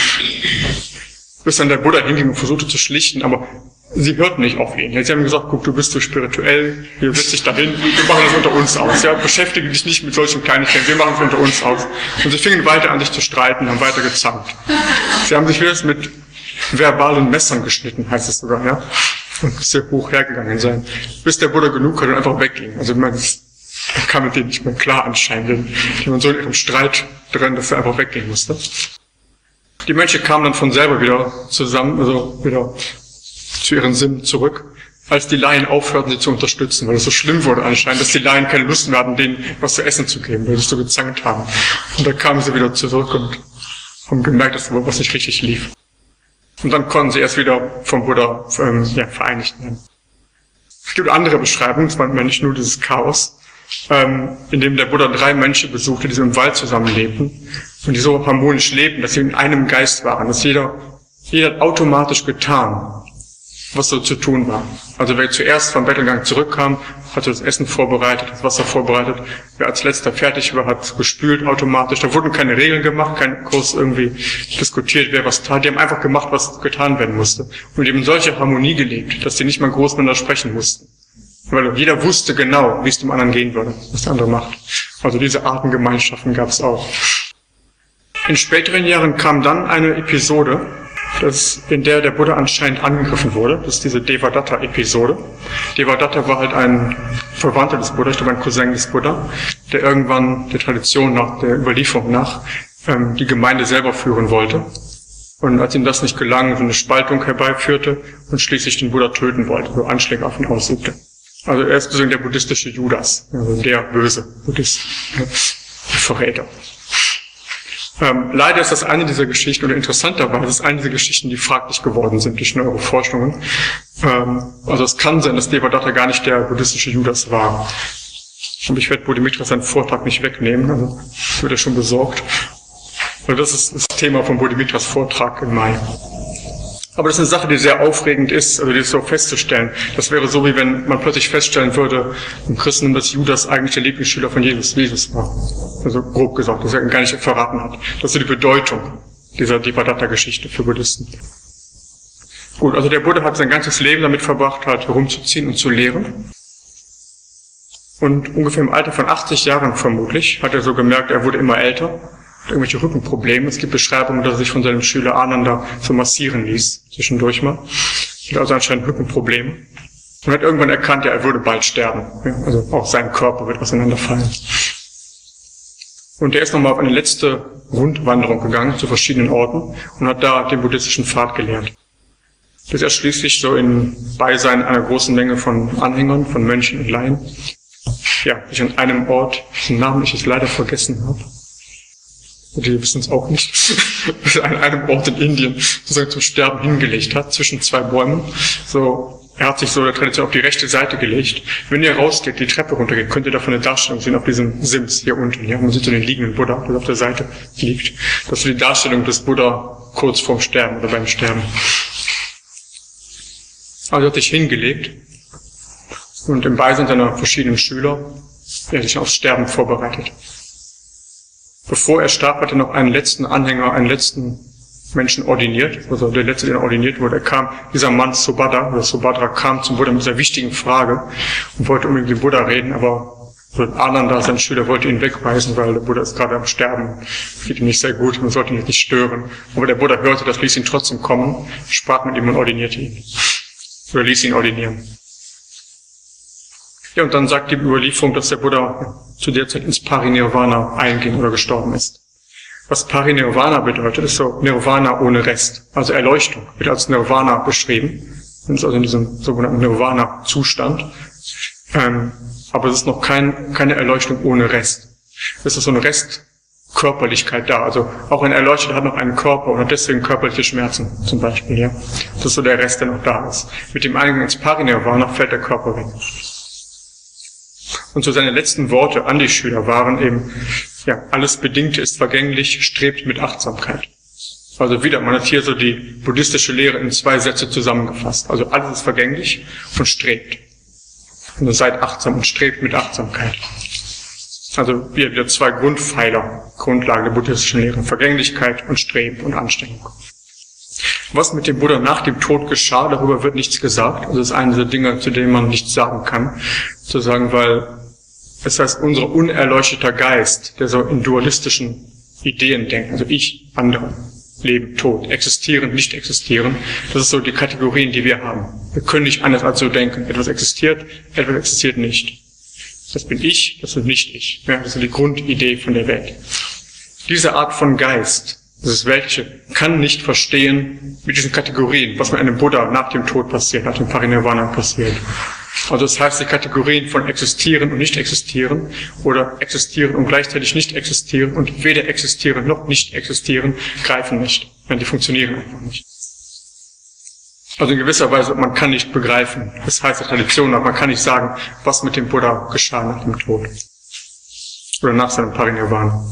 Bis dann der Buddha hinging und versuchte zu schlichten, aber sie hörten nicht auf ihn. Sie haben gesagt, guck, du bist so spirituell, wir setz dich dahin, wir machen das unter uns aus. Ja, beschäftige dich nicht mit solchen Kleinigkeiten, wir machen es unter uns aus. Und sie fingen weiter an, sich zu streiten, haben weiter gezankt. Sie haben sich wieder mit verbalen Messern geschnitten, heißt es sogar, ja. Und sehr hoch hergegangen sein. Bis der Buddha genug hatte und einfach wegging. Also, ich meine, das kam mit denen nicht mehr klar anscheinend. Die waren so in ihrem Streit drin, dass er einfach weggehen musste. Die Mönche kamen dann von selber wieder zusammen, also wieder zu ihren Sinnen zurück, als die Laien aufhörten, sie zu unterstützen, weil es so schlimm wurde anscheinend, dass die Laien keine Lust mehr hatten, denen was zu essen zu geben, weil sie so gezankt haben. Und da kamen sie wieder zurück und haben gemerkt, dass was nicht richtig lief. Und dann konnten sie erst wieder vom Buddha ähm, ja, vereinigt werden. Es gibt andere Beschreibungen, es war nicht nur dieses Chaos, ähm, in dem der Buddha drei Mönche besuchte, die so im Wald zusammenlebten und die so harmonisch lebten, dass sie in einem Geist waren, dass jeder, jeder hat automatisch getan, was so zu tun war. Also wer zuerst vom Bettelgang zurückkam, hatte das Essen vorbereitet, das Wasser vorbereitet. Wer als letzter fertig war, hat gespült automatisch. Da wurden keine Regeln gemacht, kein Kurs irgendwie diskutiert, wer was tat. Die haben einfach gemacht, was getan werden musste. Und eben in solcher Harmonie gelebt, dass die nicht mal groß miteinander sprechen mussten. Weil jeder wusste genau, wie es dem anderen gehen würde, was der andere macht. Also diese Artengemeinschaften gab es auch. In späteren Jahren kam dann eine Episode, das, in der der Buddha anscheinend angegriffen wurde. Das ist diese Devadatta-Episode. Devadatta war halt ein Verwandter des Buddha, ich glaube ein Cousin des Buddha, der irgendwann der Tradition nach, der Überlieferung nach, ähm, die Gemeinde selber führen wollte. Und als ihm das nicht gelang, so eine Spaltung herbeiführte und schließlich den Buddha töten wollte, so Anschläge auf ihn ausübte. Also er ist sozusagen der buddhistische Judas, also der böse Buddhist, der Verräter. Ähm, leider ist das eine dieser Geschichten, oder interessanterweise ist eine dieser Geschichten, die fraglich geworden sind durch neuere Forschungen. Ähm, also es kann sein, dass Devadatta gar nicht der buddhistische Judas war. Aber ich werde Bodhimitra seinen Vortrag nicht wegnehmen, also wird er schon besorgt. Also das ist das Thema von Bodhimitras Vortrag im Mai. Aber das ist eine Sache, die sehr aufregend ist, also die ist so festzustellen. Das wäre so, wie wenn man plötzlich feststellen würde, im Christentum, dass Judas eigentlich der Lieblingsschüler von Jesus, Jesus war. Also grob gesagt, dass er ihn gar nicht verraten hat. Das ist so die Bedeutung dieser Devadatta-Geschichte für Buddhisten. Gut, also der Buddha hat sein ganzes Leben damit verbracht, halt herumzuziehen und zu lehren. Und ungefähr im Alter von achtzig Jahren vermutlich hat er so gemerkt, er wurde immer älter. Irgendwelche Rückenprobleme. Es gibt Beschreibungen, dass er sich von seinem Schüler Ananda so massieren ließ, zwischendurch mal. Er hat also anscheinend Rückenprobleme. Und hat irgendwann erkannt, ja, er würde bald sterben. Ja, also auch sein Körper wird auseinanderfallen. Und er ist nochmal auf eine letzte Rundwanderung gegangen zu verschiedenen Orten und hat da den buddhistischen Pfad gelernt. Bis er schließlich so in Beisein einer großen Menge von Anhängern, von Mönchen und Laien, ja, sich an einem Ort, dessen Namen ich jetzt leider vergessen habe, die wissen es auch nicht, dass er an einem Ort in Indien sozusagen zum Sterben hingelegt hat, zwischen zwei Bäumen. So, er hat sich so der Tradition auf die rechte Seite gelegt. Wenn ihr rausgeht, die Treppe runtergeht, könnt ihr davon eine Darstellung sehen auf diesem Sims hier unten. Ja, man sieht so den liegenden Buddha, der auf der Seite liegt. Das ist so die Darstellung des Buddha kurz vorm Sterben oder beim Sterben. Also er hat sich hingelegt und im Beisein seiner verschiedenen Schüler, er hat sich aufs Sterben vorbereitet. Bevor er starb, hat er noch einen letzten Anhänger, einen letzten Menschen ordiniert, also der letzte, der ordiniert wurde. Er kam, dieser Mann Subhadra, oder Subhadra kam zum Buddha mit dieser wichtigen Frage und wollte unbedingt mit dem Buddha reden, aber Ananda, sein Schüler, wollte ihn wegweisen, weil der Buddha ist gerade am Sterben, geht ihm nicht sehr gut, man sollte ihn nicht stören. Aber der Buddha hörte das, ließ ihn trotzdem kommen, sprach mit ihm und ordinierte ihn. Oder ließ ihn ordinieren. Ja, und dann sagt die Überlieferung, dass der Buddha zu der Zeit ins Parinirvana einging oder gestorben ist. Was Parinirvana bedeutet, ist so Nirvana ohne Rest. Also Erleuchtung wird als Nirvana beschrieben. Das ist also in diesem sogenannten Nirvana-Zustand. Ähm, aber es ist noch kein, keine Erleuchtung ohne Rest. Es ist so eine Restkörperlichkeit da. Also auch ein Erleuchteter hat noch einen Körper und hat deswegen körperliche Schmerzen zum Beispiel. Ja, das ist so der Rest, der noch da ist. Mit dem Eingang ins Parinirvana fällt der Körper weg. Und so seine letzten Worte an die Schüler waren eben, ja, alles Bedingte ist vergänglich, strebt mit Achtsamkeit. Also wieder, man hat hier so die buddhistische Lehre in zwei Sätze zusammengefasst. Also alles ist vergänglich und strebt. Und seid achtsam und strebt mit Achtsamkeit. Also wieder, wieder zwei Grundpfeiler, Grundlagen der buddhistischen Lehre. Vergänglichkeit und Streben und Anstrengung. Was mit dem Buddha nach dem Tod geschah, darüber wird nichts gesagt. Also das ist eine dieser Dinge, zu denen man nichts sagen kann. Zu sagen, weil es heißt, unser unerleuchteter Geist, der so in dualistischen Ideen denkt, also ich, andere, Leben, Tod, existieren, nicht existieren, das ist so die Kategorien, die wir haben. Wir können nicht anders als so denken. Etwas existiert, etwas existiert nicht. Das bin ich, das bin nicht ich. Ja, das ist die Grundidee von der Welt. Diese Art von Geist, dieses Weltliche, kann nicht verstehen mit diesen Kategorien, was mit einem Buddha nach dem Tod passiert, nach dem Parinirvana passiert. Also das heißt, die Kategorien von existieren und nicht existieren oder existieren und gleichzeitig nicht existieren und weder existieren noch nicht existieren, greifen nicht. Ja, die funktionieren einfach nicht. Also in gewisser Weise, man kann nicht begreifen, das heißt die Tradition, aber man kann nicht sagen, was mit dem Buddha geschah nach dem Tod oder nach seinem Parinirvana.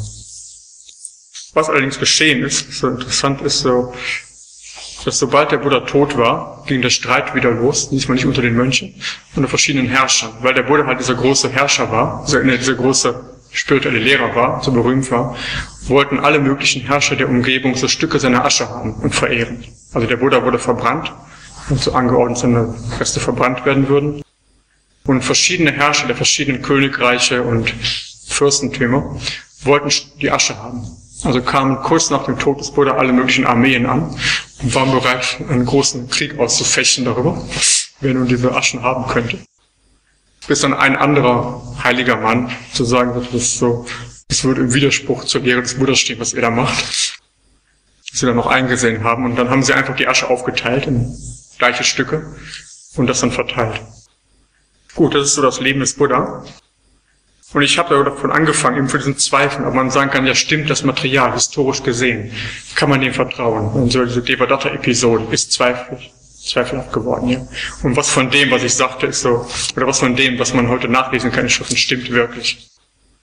Was allerdings geschehen ist, so interessant ist so, dass sobald der Buddha tot war, ging der Streit wieder los, diesmal nicht unter den Mönchen, unter verschiedenen Herrschern. Weil der Buddha halt dieser große Herrscher war, dieser große spirituelle Lehrer war, so berühmt war, wollten alle möglichen Herrscher der Umgebung so Stücke seiner Asche haben und verehren. Also der Buddha wurde verbrannt und so angeordnet seine Reste verbrannt werden würden. Und verschiedene Herrscher der verschiedenen Königreiche und Fürstentümer wollten die Asche haben. Also kamen kurz nach dem Tod des Buddha alle möglichen Armeen an und waren bereit, einen großen Krieg auszufechten darüber, wer nun diese Aschen haben könnte. Bis dann ein anderer heiliger Mann zu sagen wird, das ist so, es würde im Widerspruch zur Lehre des Buddhas stehen, was er da macht, dass sie dann noch eingesehen haben. Und dann haben sie einfach die Asche aufgeteilt in gleiche Stücke und das dann verteilt. Gut, das ist so das Leben des Buddha. Und ich habe davon angefangen, eben für diesen Zweifel, ob man sagen kann, ja stimmt das Material, historisch gesehen, kann man dem vertrauen. Und so diese Devadatta-Episode ist zweifelig, zweifelhaft geworden, ja. Und was von dem, was ich sagte, ist so, oder was von dem, was man heute nachlesen kann in Schriften, stimmt wirklich.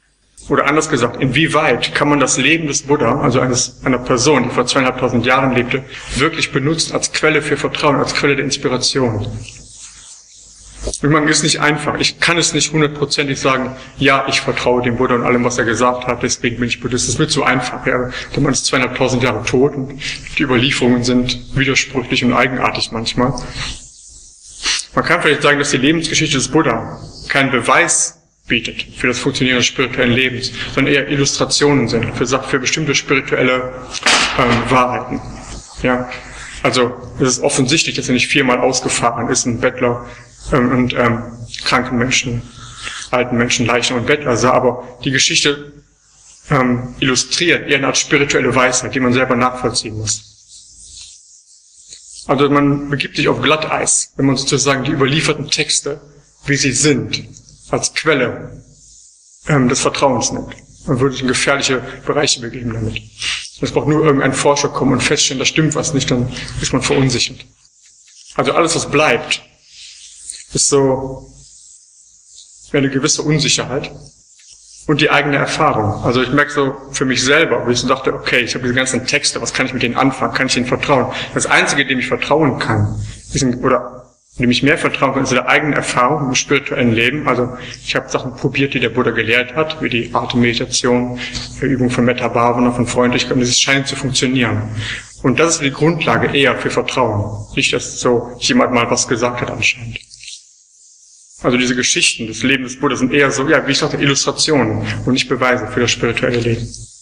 Oder anders gesagt, inwieweit kann man das Leben des Buddha, also eines, einer Person, die vor zweieinhalbtausend Jahren lebte, wirklich benutzen als Quelle für Vertrauen, als Quelle der Inspiration? Ich meine, es ist nicht einfach. Ich kann es nicht hundertprozentig sagen, ja, ich vertraue dem Buddha und allem, was er gesagt hat, deswegen bin ich Buddhist. Das wird so einfach. Ja. Der Mann ist zweieinhalbtausend Jahre tot und die Überlieferungen sind widersprüchlich und eigenartig manchmal. Man kann vielleicht sagen, dass die Lebensgeschichte des Buddha keinen Beweis bietet für das Funktionieren des spirituellen Lebens, sondern eher Illustrationen sind für, für bestimmte spirituelle ähm, Wahrheiten. Ja, also es ist offensichtlich, dass er nicht viermal ausgefahren ist, ein Bettler ähm, und ähm, kranken Menschen, alten Menschen, Leichen und Bettler sah, aber die Geschichte ähm, illustriert eher eine Art spirituelle Weisheit, die man selber nachvollziehen muss. Also man begibt sich auf Glatteis, wenn man sozusagen die überlieferten Texte, wie sie sind, als Quelle ähm, des Vertrauens nimmt. Man würde sich in gefährliche Bereiche begeben damit. Es braucht nur irgendein Forscher kommen und feststellen, da stimmt was nicht, dann ist man verunsichert. Also alles, was bleibt, ist so eine gewisse Unsicherheit und die eigene Erfahrung. Also ich merke so für mich selber, wo ich so dachte, okay, ich habe diese ganzen Texte, was kann ich mit denen anfangen? Kann ich ihnen vertrauen? Das Einzige, dem ich vertrauen kann, ist ein, oder dem ich mehr vertrauen kann, ist der eigenen Erfahrung im spirituellen Leben. Also ich habe Sachen probiert, die der Buddha gelehrt hat, wie die Atemmeditation, die Übung von Metta Bhavana, von Freundlichkeit, und das scheint zu funktionieren. Und das ist die Grundlage eher für Vertrauen. Nicht, dass so jemand mal was gesagt hat anscheinend. Also diese Geschichten des Lebens des Buddha sind eher so, ja, wie ich sagte, Illustrationen und nicht Beweise für das spirituelle Leben.